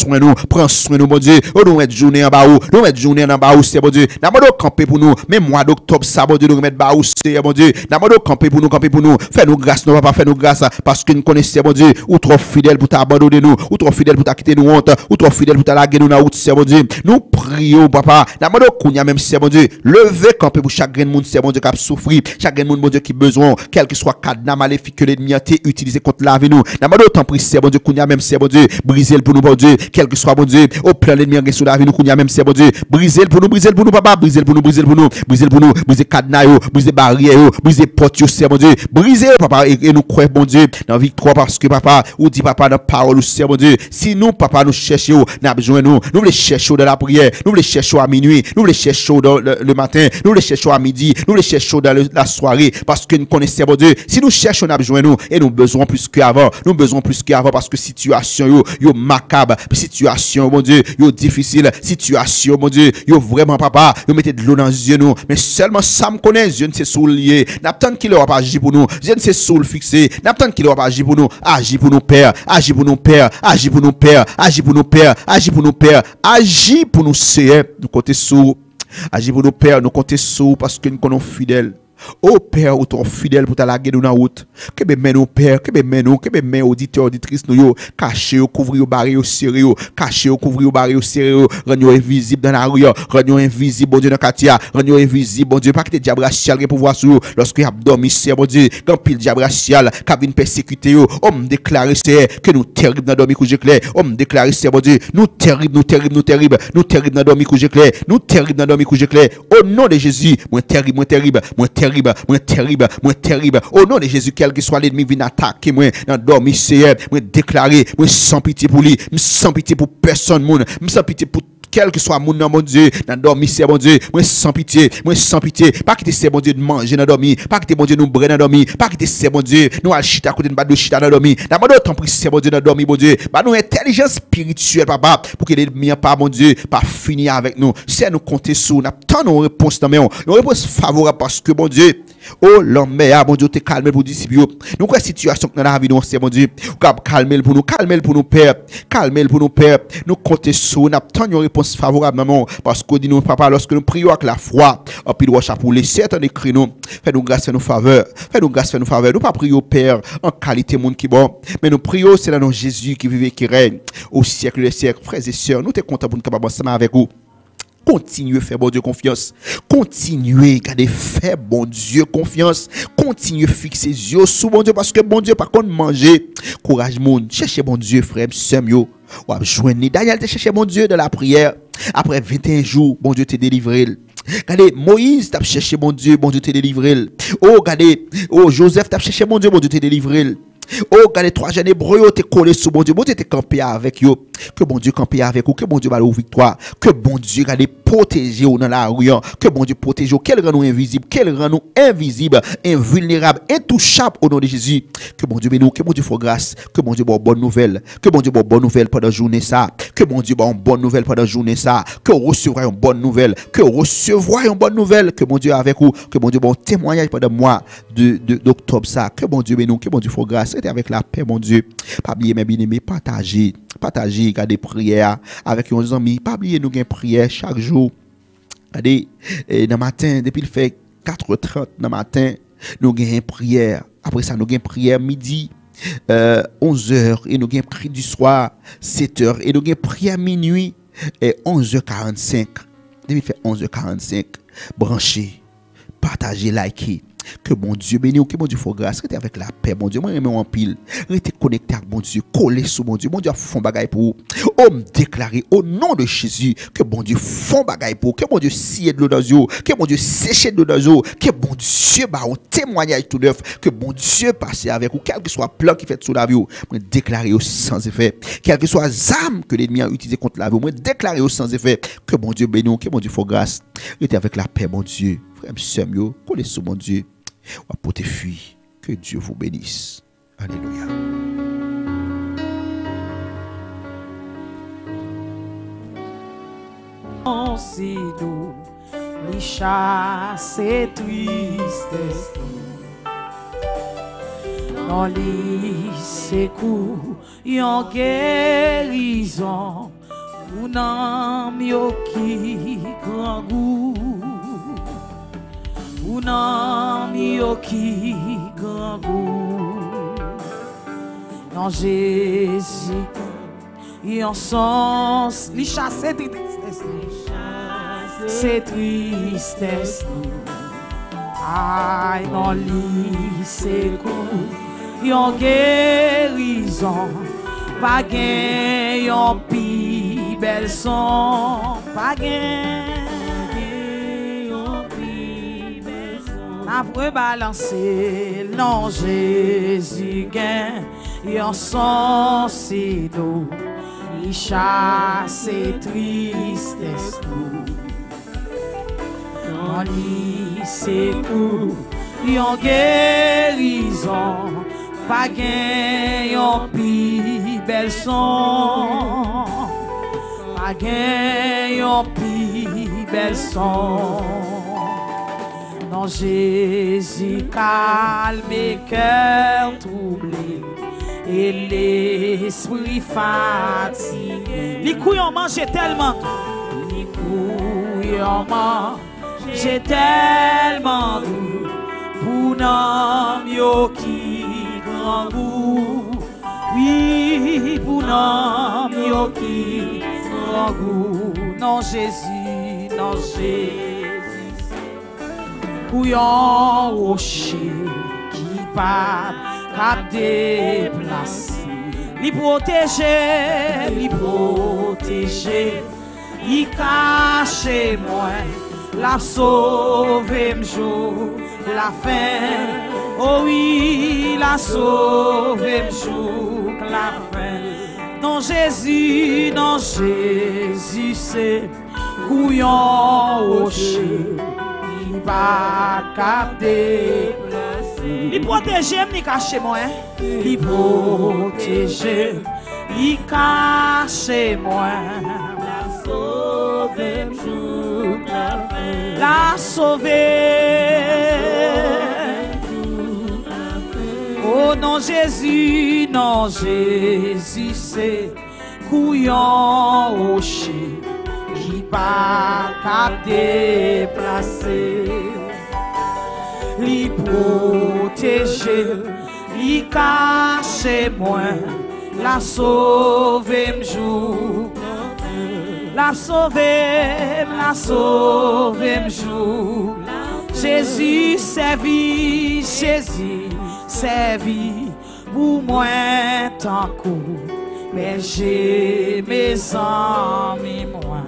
mon Dieu on nous mettre journée en bas nous mettre journée en bas c'est mon Dieu dans mon camper pour nous même mois d'octobre ça mon Dieu nous mettre bas c'est mon Dieu dans mon camper pour nous fais nous grâce nous papa fais nous grâce parce que nous connaissons mon Dieu ou trop fidèle pour t'abandonner nous ou trop fidèle pour t'quitter nous honte ou trop fidèle pour t'alaguer nous dans route c'est mon Dieu nous prions papa dans mon Kounia même c'est mon Dieu lever camper pour chaque monde c'est mon Dieu qui a souffert chaque monde mon Dieu qui besoin quel que soit cadenas maléfique que l'ennemi a utilisé contre la vie nous dans mon temps pris c'est bon Dieu kounya même c'est bon Dieu briser pour nous bon Dieu quel que soit bon Dieu au plan l'ennemi sur la vie nous kounya même c'est bon Dieu briser pour nous papa briser pour nous briser cadenas yo briser barrière yo briser porte yo c'est bon Dieu briser papa et nous croyons bon Dieu dans victoire parce que papa ou dit papa dans parole c'est bon Dieu si nous papa nous cherchons n'a besoin nous voulons chercher dans la prière nous voulons chercher à minuit nous voulons chercher dans le matin nous voulons chercher à midi nous voulons chercher dans la soirée parce que nous connaissons bon Dieu si nous cherchons n'a besoin nous et nous besoin plus qu'avant nous besoin plus qu'avant parce que situation yo macabre situation mon Dieu yo difficile situation mon Dieu yo vraiment papa yo mettez de l'eau dans les yeux nous mais seulement ça me connaît je ne sais soulier n'attend qu'il aura pas agi pour nous je ne sais soul fixé n'attend qu'il aura pas agi pour nous agis pour nous père agis pour nous père agis pour nous père agis pour nous père agis pour nous père agis pour nous Seigneur nous compter sur agis pour nous père nous compter sur parce que nous connaissons fidèles. Oh Père, ou ton fidèle pour ta laguer dans la route. Que be men nous Père, que be men auditeur, auditrice nous yo, caché ou couvrir ou barré ou serré ou, caché ou couvrir ou barré ou serré ou, rendre invisible dans la rue, rendre invisible bon Dieu dans quartier, rendre invisible bon Dieu, pas que tes diable racial pour pouvoir sur lorsque y a dormi c'est bon Dieu, quand pile diable racial qui vient persécuter yo, homme déclarer c'est que nous terrible dans dormi coucher clair, homme déclarer c'est bon Dieu, nous terrible dans dormi coucher clair, nous terrible dans dormi coucher clair. Au nom de Jésus, moi terrible. Au nom de Jésus, quel que soit l'ennemi vient attaquer moi dans dormir Seigneur, moi déclarer, moi sans pitié pour lui, sans pitié pour personne monde, sans pitié pour quel que soit mon nom mon Dieu dans dormir c'est bon Dieu moi sans pitié pas quitter c'est bon Dieu de manger dans dormir pas quitter bon Dieu nous brûler dans dormir pas quitter c'est bon Dieu nous al chita côté de chita dans dormir dans mon temps pris c'est bon Dieu dans dormir bon Dieu bah nous intelligence spirituelle papa pour que l'ennemi pas bon Dieu pas finir avec nous c'est nous compter sur n'a tant nos réponses dans nos réponses favorables parce que bon Dieu oh l'homme bon Dieu te calmer pour disciple nous quoi situation dans la vie nous c'est bon Dieu calmer pour nous père nous compter sur n'a tant nos réponses favorable maman parce que dit nous papa lorsque nous prions avec la foi en puis doit chapouler certains écrit nous fais nous grâce fais nous faveur nous pas prions père en qualité monde qui bon mais nous prions c'est dans Jésus qui vive et qui règne au siècle des siècles frères et sœurs nous t'es content pour nous capable ensemble avec vous Continuez à faire bon Dieu confiance. Continuez à faire bon Dieu confiance. Continuez à fixer les yeux sur bon Dieu parce que bon Dieu par contre manger. Courage monde, cherchez bon Dieu frère, sœur yo. Ou joindre Daniel te chercher bon Dieu de la prière. Après 21 jours, bon Dieu t'a délivré. Regardez, Moïse t'a cherché bon Dieu t'a délivré. Oh, regardez, oh, Joseph t'a cherché bon Dieu t'a délivré. Oh, regardez, 3 jeunes hébreux t'es collé sur bon Dieu t'es campé avec eux. Que bon Dieu campé avec vous, que bon Dieu va la victoire. Que bon Dieu regardez protéger dans la rue. Que bon Dieu protège vous, qu'elle rend nous invisible, qu'elle rend nous invisible, invulnérable, intouchable au nom de Jésus. Que bon Dieu bénisse, que bon Dieu fasse grâce, que bon Dieu bonne nouvelle, que bon Dieu bonne nouvelle pendant la journée ça, que bon Dieu bonne nouvelle pendant la journée ça, que recevoir une bonne nouvelle, que recevoir une bonne nouvelle, que bon Dieu avec vous, que bon Dieu bon témoignage pendant le mois d'octobre ça, que bon Dieu bénisse, que bon Dieu fasse grâce, et avec la paix mon Dieu. Pas oublier mes bien-aimés, partager, garder prière avec nos amis, pas oublier nous gain prière chaque jour. Regardez, dans matin, depuis le fait 4h30 dans matin, nous gain prière. Après ça, nous gain prière midi, 11h, et nous gain prière du soir, 7h, et nous gain prière minuit, et 11h45. Depuis le fait 11h45, branchez, partagez, likez. Que bon Dieu bénisse, que bon Dieu fasse grâce, restez avec la paix, mon Dieu, moi je en pile, restez connecté avec mon Dieu, collé sur mon Dieu a fond bagaille pour vous. Oh, me déclarer au nom de Jésus que bon Dieu fond bagaille pour vous, que bon Dieu scie de l'eau dans vous, que bon Dieu sèche de l'eau dans vous, que bon Dieu bah un témoignage tout neuf, que bon Dieu passe avec vous, quel que soit plan qui fait sous la vie, moi déclarer sans effet, quel que soit arme que l'ennemi a utilisé contre la vie, moi déclarer sans effet, que bon Dieu bénisse, que bon Dieu fasse grâce, restez avec la paix, mon Dieu, frère, sœur, collé sur mon Dieu. Ou pour te fuir, que Dieu vous bénisse. Alléluia. Si nous, les chasse tristesse, dans les secours, yon guérison, ou nan myo ki grand goût. Ou nan miyo ki grand goût. Non Jésus, yon sens, li chasse tristesse, c'est tristesse. Aïe, non li secours, yon guérison, pa gen yon pi bel son, pa gen. Après balancer, non Jésus gain, yon son si d'eau, il chasse tristesse tout. Non li secours, yon guérison, pas gain yon pi bel son, pas gain yon pi bel son. Non Jésus calme et cœur troublé et l'esprit fatigué. Les couilles ont mangé tellement. Les couilles ont mangé tellement pour n'en mieux qui grand goût. Oui, pour n'en mieux qui grand goût. Non Jésus, non Jésus. Ou yon rocher qui pas cap déplacer, li protéger, il cache moi, la sauver m'jour, la fin, oh oui, la sauver m'jour, la fin. Non Jésus, c'est ou yon rocher. Pas cap déplacer. Il protège, il cache moi. Il protège, il cache moi. La sauver, la sauver. Oh non Jésus, c'est couillon rocher. Pas cap déplacer, li protéger, li cache moi, la sauver m'jour. la sauvé, m'jou. Jésus servi, pour moi tant coup. Mais j'ai mes amis moi.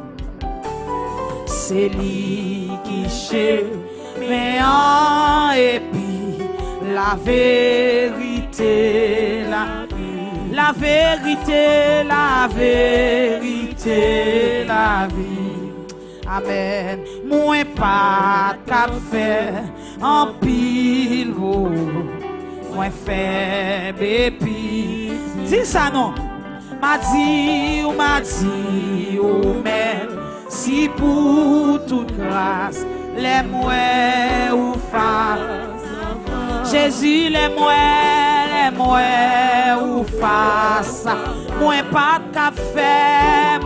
C'est lui qui chez mais en épi la vérité, la vérité, la vie. Amen. Moi pas qu'à faire en pile vous. Moi faible et puis dis ça non. M'a dit ou même si pour toute grâce les mouais ou face Jésus les mouais ou face moi pas de café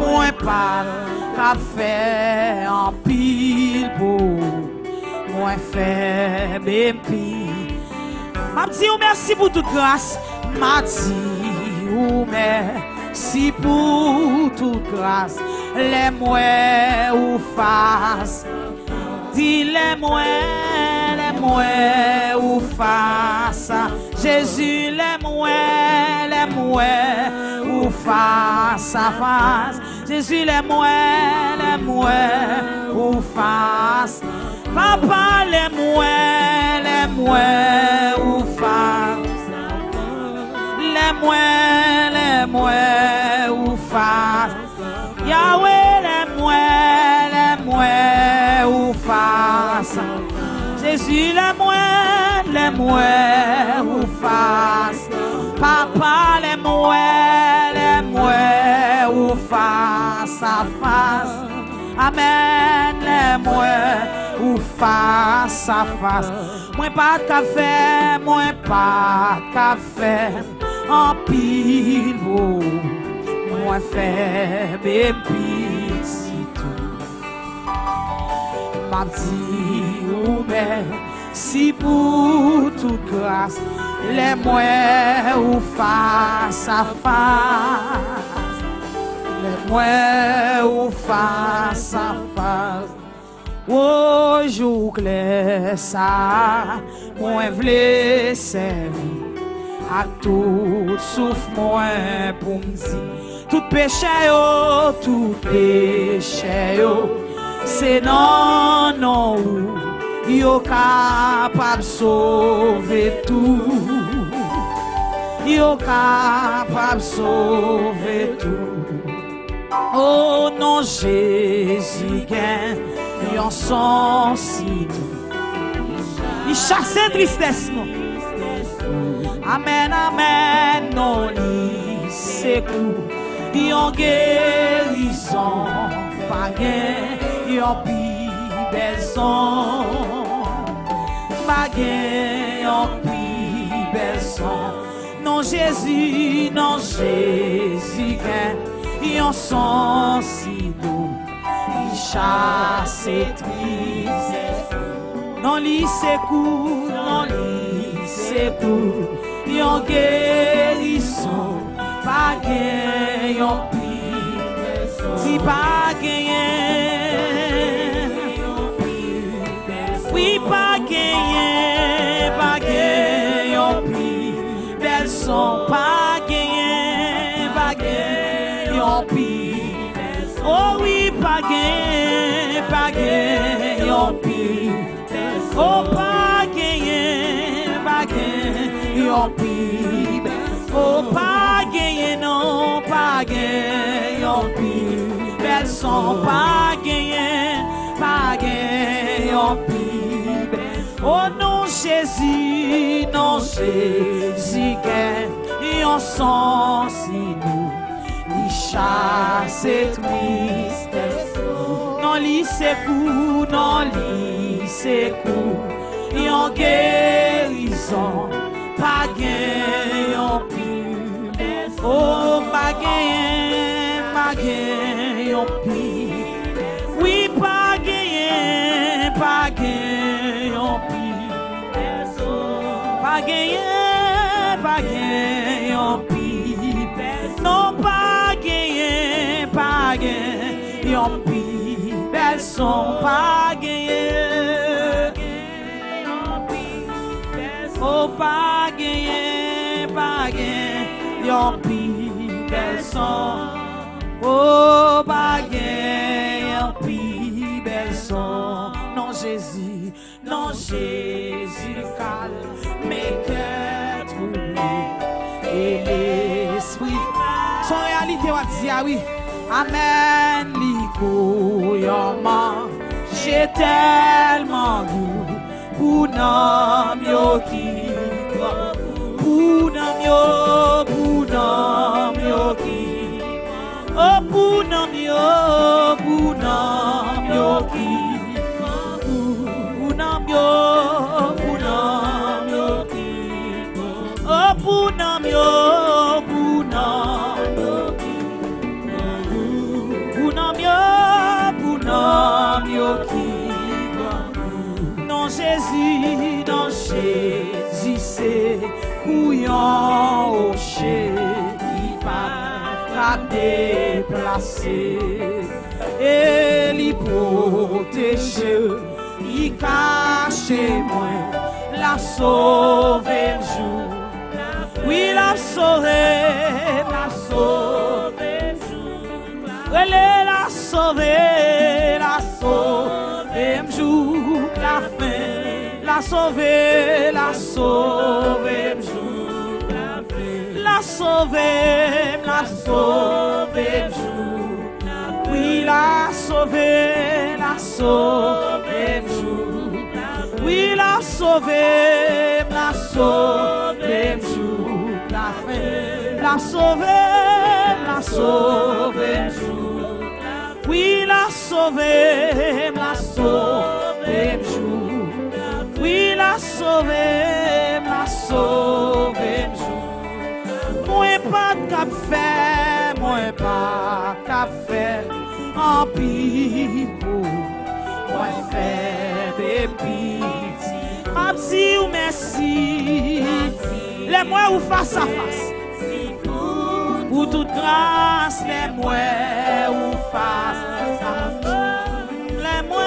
en pile pour moi faible et puis m'a dit ou merci pour toute grâce m'a dit ou merci pour toute grâce les mouais ou face dis les mouais ou face Jésus les mouais ou face à face Jésus les mouais ou face papa les mouais ou face les mouais ou face Yahweh les mouais ou face Jésus les mouais ou face papa les mouais ou face à face amen les mouais ou face à face moi pas de café en pile moi faible et petit m'a dit ou si pour toute grâce les mouais ou face à face les mouais ou face à face au jour clair ça moi v'lais servir à tout souffle moi pour me dire tout péché c'est non yo capable sauver tout yo capable sauver tout oh non Jésus gagne yon son si il chasse tristesse non amen non li secours yon guérison pas gain yon pi beson pas gain yon pi beson non Jésus gain yon son si doux il chasse tristesse non li secours yon guérison pas gain yon pi si pas gain oui pas gain yon pi belle son pas gain yon pi oh oui pas gain yon pi oh pas gain yon pi oh pas gain non pas gain yon pi belle son pas gain yon pi oh non Jésus gain yon son si doux il chasse tristesse non li secours yon guérison pas gain yon pi oh pas gain yon pi oui pas gain yon pi pas gain yon pi non pas gain yon pi bel son pa gagné. Oh, pa gagné, yon pi bel son. Oh, pa gagné, yon pi bel son. Non Jésus, calme mes cœurs troublés et l'esprit. Son réalité, on dit, ah oui. Amen, liko yaman, j'ai tellement goût pour nam yo ki, pour nam yo ki, oh pour nam yo ki, pour nam yo ki, oh pour nam yo non Jésus, c'est couillon au chien qui va la déplacer et l'y protéger, l'y cacher moi, la sauver le jour. Oui, la sauver le jour. Elle est la sauver le jour, la fin. La sauver le jour, la sauver le jour, oui la sauver le jour, oui la sauver le jour, la fin, la sauver le jour, oui la sauver le jour. Oui, la sauver moi pas qu'à faire en pipo, moi faire des petits, ma petit ou merci, les moi ou face à face, pour toute grâce, les moi ou face à face, les moi.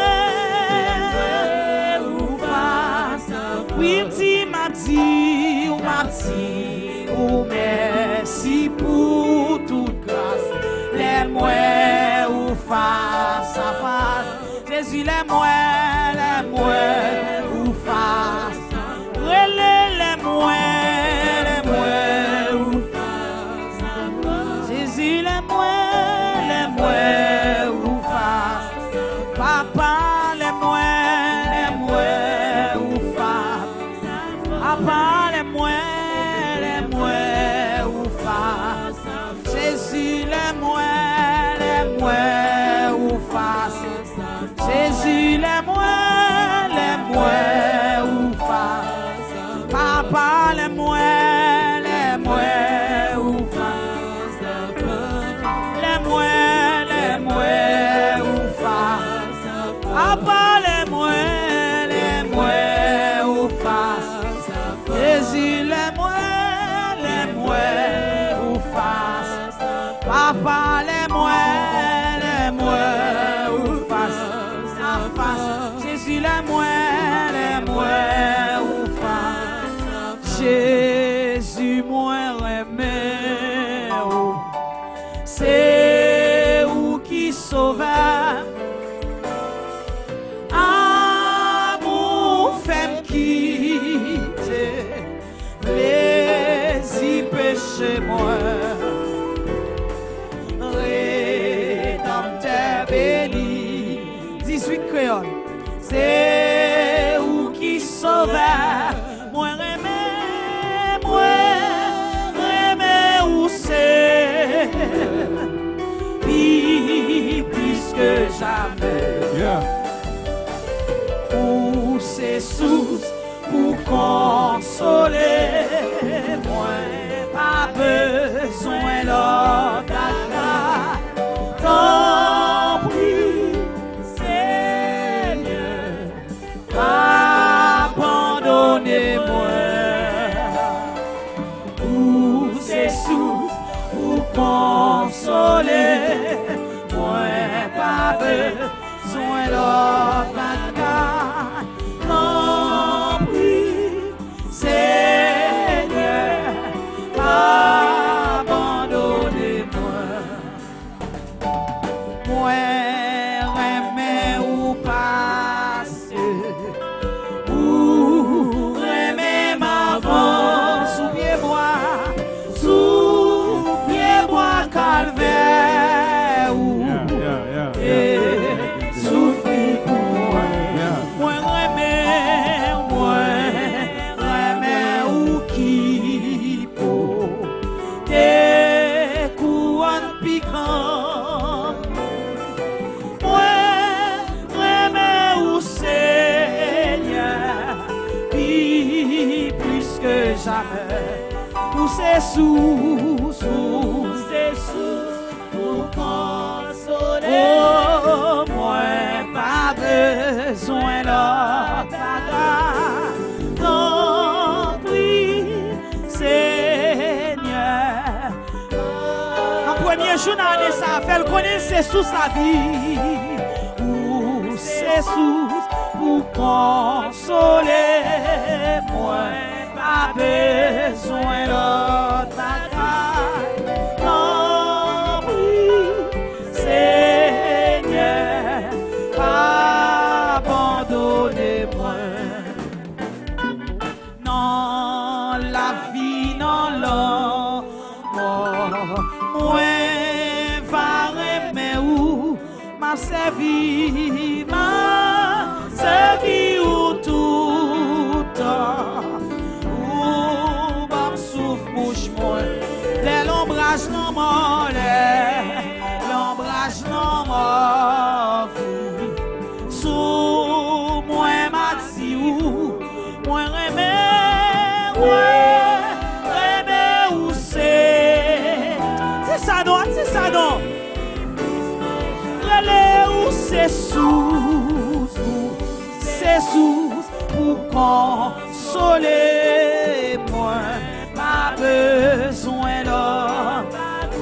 Oui, m'a dit, ou merci pour toute grâce. Les mouais ou face à face. Jésus, les mouais ou face. Les mouais ou face. Jésus, les mouais ou face. Papa, les mouais. Papa, les mouais ou face. Jésus, les mouais ou face. Jésus, les mouais ou face. Papa, les mouais ou face. Les mouais ou face. Papa, les mouais ou face. Jésus, les mouais ou face. Papa, les mouais ou face. Jésus, les mouais ou face. Jésus, moi aimé, c'est où qui sauve. Chez moi, rédempteur béni, 18 créoles, c'est où qui sauve, moi remets où c'est, plus que jamais, où c'est sous pour consoler, moi. Pas besoin l'autre t'en prie, Seigneur, abandonnez-moi. Pour ses sous, pour consoler, moi pas pas besoin d'autre bagage. Non, prie, Seigneur, abandonnez-moi. Moi, remets ou passe, ou remets ma voix sous pied bois calvaire, et souffrir pour moi. Moi, remets ou qui pour des couronnes piquantes. Plus que jamais, pour ces sous, pour consoler. Oh, moi, pas besoin d'autre bagage. Non, prie, Seigneur. En premier jour dans l'année, ça fait le connaître sous sa vie. Ou c'est sous pour consoler. Moi, pas besoin d'autre bagage. Non, prie, Seigneur, abandonnez-moi. Non, la vie, non, l'homme, moi, va remettre où m'a servi, ou tout temps. Ou bam souffle bouche moi. L'ombrage non mort, l'ombrage non mort. Sous moi m'a dit ou moi remets ou c'est ça non, c'est ça non. Relais ou c'est sous pour consoler. Moi, pas besoin d'autre.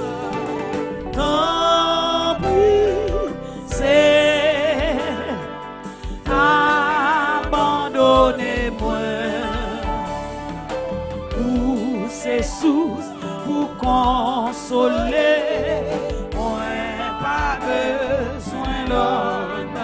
Tant pis, c'est abandonnez-moi. Ou c'est sous pour consoler. Moi, pas besoin d'autre.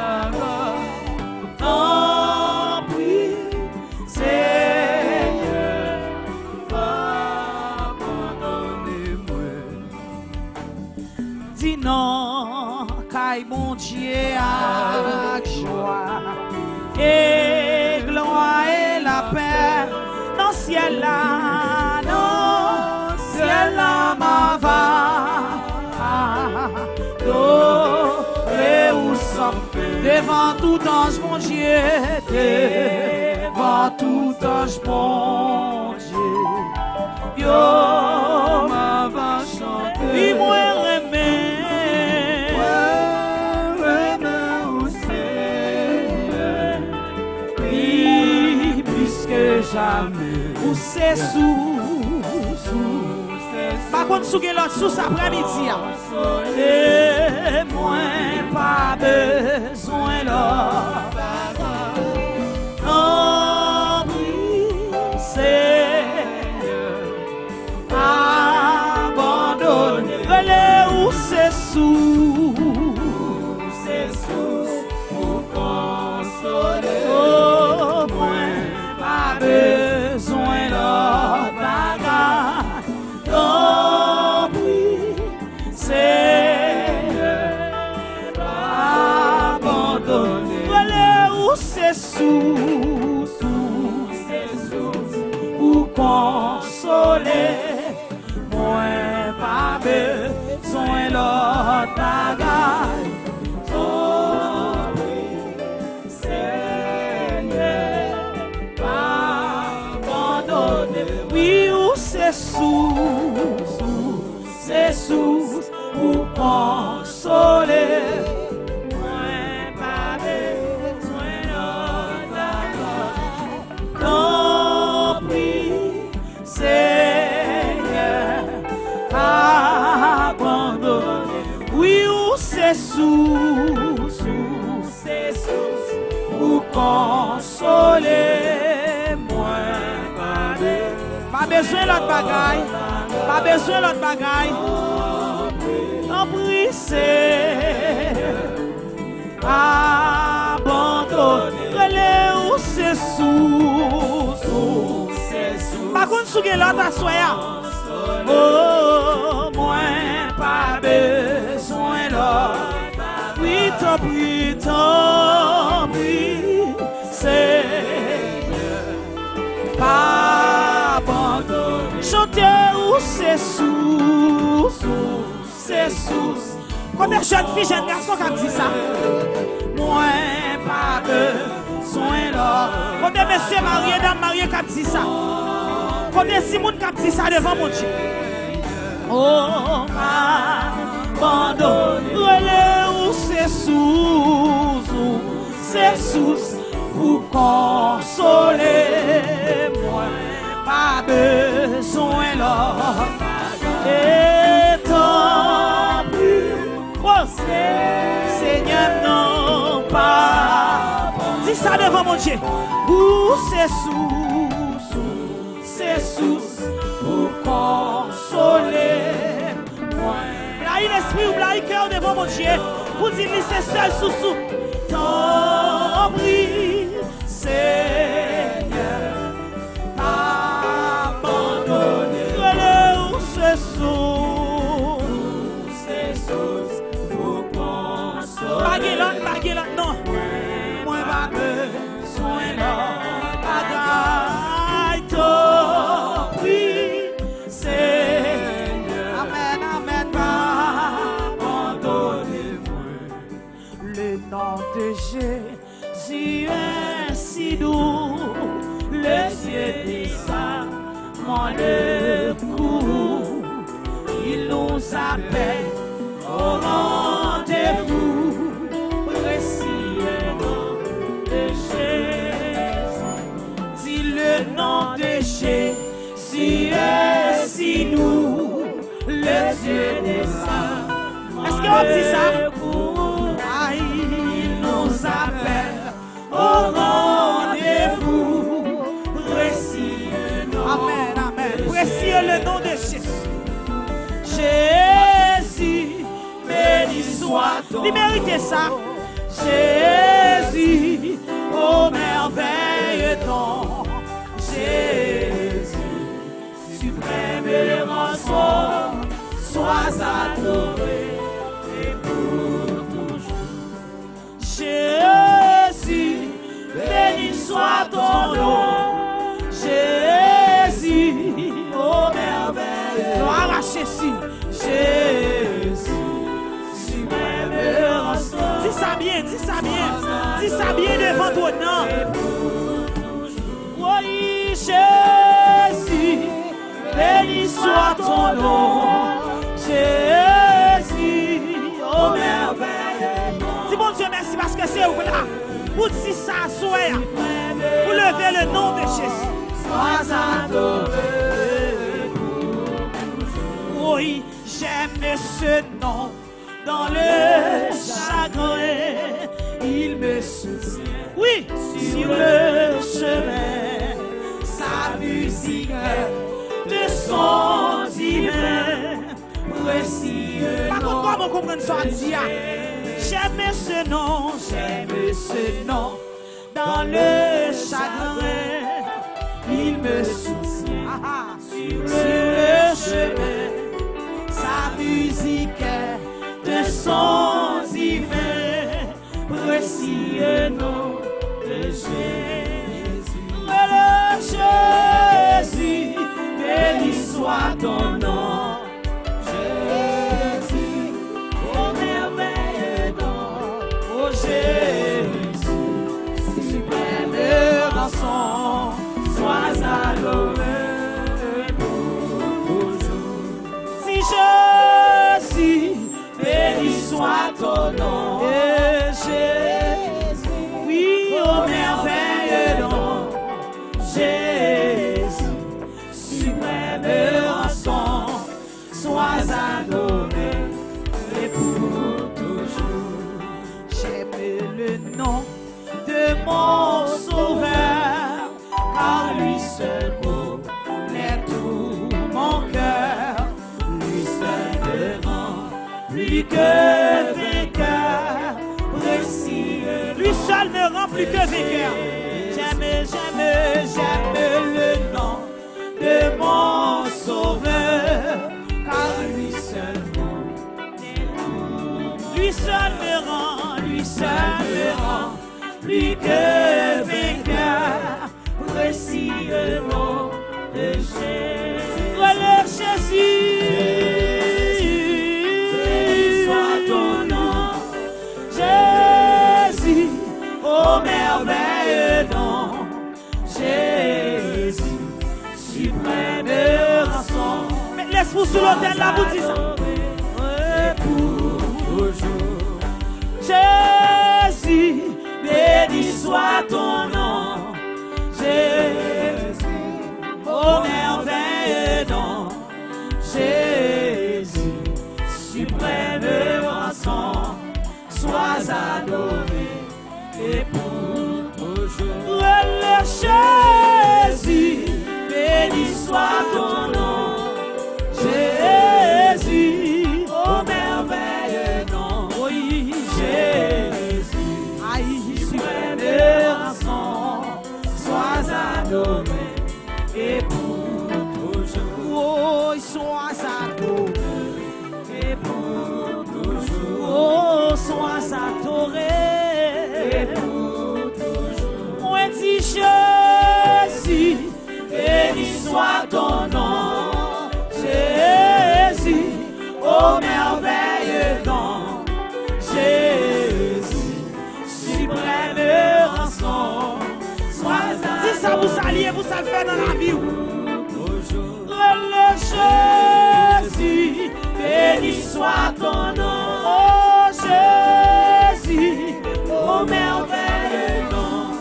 Non, caille mon Dieu avec joie et gloire et la paix dans ciel là, ma va. Et où sommes devant tout ange mon Dieu, devant tout ange mon Dieu. Yo ma va chanter. Et moi jamais, ou c'est sous, par contre, sous l'autre sous après-midi, et moi, pas besoin l'autre. Non, c'est abandonné. Relais ou c'est sous, pour consoler. Oh, moi, pas besoin d'autre bagage. Non, prie, Seigneur, abandonnez. Relais ou c'est sous, pour consoler. Moi, pas besoin d'autre bagage. C'est sous pour consoler. Moi, pas besoin d'autre bagage. Non, prie, Seigneur, abandonne. Oui, ou l'autre bagaille. Pas besoin l'autre bagaille. En prie, c'est abandonner. Relais ou c'est sous. Par contre, si vous avez l'autre assoya. Oh, moi, pas besoin l'autre. Oui, tant prie, Seigneur. Pas abandonner. Chanter ou c'est sous. Quand des jeunes filles, jeunes garçons qui disent ça, moi pas besoin l'or. Quand des messieurs mariés, dames mariées qui disent ça, quand des simons qui disent ça devant mon Dieu. Oh, abandonne, relais ou c'est sous, pour consoler, moi pas besoin l'or. Et tant plus, oh Seigneur, non pas. Dis ça devant mon Dieu. Où c'est sous, pour consoler. Blaye l'esprit ou blaye cœur devant mon Dieu. Pour dire c'est seul sous. Tant prie, Seigneur, abandonner. C'est sous, pour consoler. Baguette, non. Moi, pas besoin d'or. Bagaille, tant pis, Seigneur. Amen, pas abandonnez-moi. Le nom de Jésus est si doux. Le ciel des saints, mon secours. Il nous appelle au rendez-vous, précieux nom de Jésus. Dis le nom de Jésus est si doux, le Dieu des saints. Est-ce qu'on dit ça? Ah, il nous appelle au rendez-vous, précieux nom. Amen, précieux le nom de Jésus. Jésus, béni soit ton nom. Il mérite ça. Jésus, oh merveille ton Jésus, suprême rançon, sois adoré et pour toujours. Jésus, béni soit ton nom. Jésus, oh merveille, gloire à Jésus. Jésus, suprême rançon. Dis ça bien devant ton nom. Oui, Jésus, béni soit ton nom. Jésus, oh merveille. Dis bon Dieu merci parce que c'est vous là. Pour dire ça, soyez. Vous levez le nom de Jésus. Sois adoré. Oui, j'aime ce nom. Dans le chagrin, il me soutient. Oui, sur le chemin, sa musique de son divin, précieux. Par contre, comment comprendre ça? J'aime ce nom. Dans le chagrin, il me soutient. Sur le chemin, sa musique de son divin, précieux nom de Jésus. Le Jésus, béni soit ton nom. Jésus, oh merveilleux nom. Oh Jésus, suprême rançon, sois adoré pour toujours. Si Jésus, béni soit ton nom, Jésus, oui, oh merveilleux nom, Jésus, suprême rançon, sois adoré et pour toujours. J'aime le nom de mon Sauveur, car lui seul connaît tout que vainqueur, précieux. Lui seul me rend plus que vainqueur. J'aime le nom de mon Sauveur, car lui seul me rend plus que vainqueur, précieux de Jésus. Relève Jésus, béni soit ton nom, Jésus, ô merveilleux nom, Jésus, suprême rançon. Mais laisse-vous sur l'autel là, vous dites ça. Jésus, béni soit ton nom, Jésus, ô merveilleux nom, Jésus, suprême rançon, sois adoré et pour toujours. Jésus, béni soit ton nom, Jésus, ô merveilleux nom, oui, Jésus, suprême rançon, sois adoré et pour toujours. Oh, sois adoré et pour toujours. Oh, sois adoré et pour toujours. Moi dis Jésus, béni soit ton nom, Jésus, ô merveilleux nom, Jésus, suprême rançon, sois adoré. Si ça vous alliez, vous savez faire dans la vie. Jésus, béni soit ton nom, oh Jésus, ô merveilleux nom,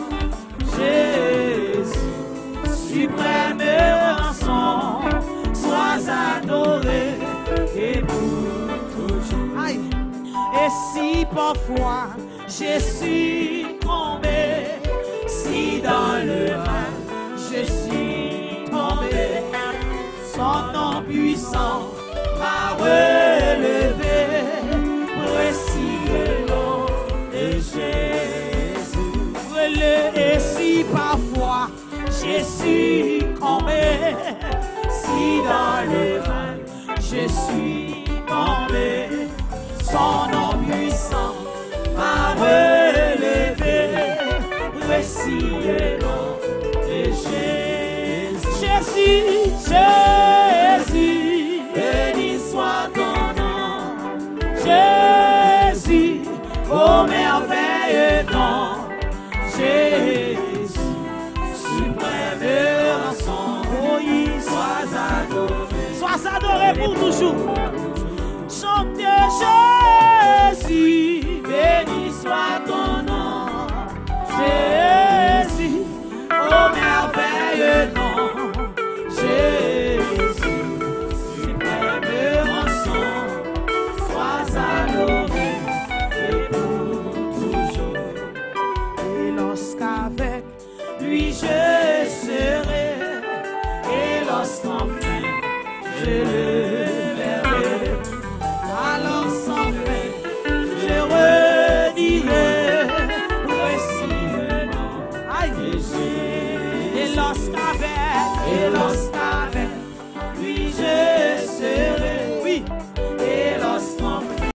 Jésus, suprême rançon, sois adoré et pour toujours. Aïe. Et si parfois je suis tombé, si dans le mal je suis tombé, son nom puissant m'a relevé, précieux nom de Jésus. Et si parfois je suis tombé, si dans le mal je suis tombé, son nom puissant m'a relevé, précieux nom de Jésus. Jésus, Jésus, béni soit ton nom, Jésus, ô merveilleux nom, Jésus, suprême rançon, oui, sois adoré pour toujours. Chantez Jésus, béni soit ton nom, Jésus, ô merveilleux nom, Jésus, suprême rançon, sois adoré et pour toujours. Et lorsqu'avec lui je serai, et lorsqu'enfin je le verrai, alors sans fin je redirai précisément Jésus. Et lorsqu'avec lui je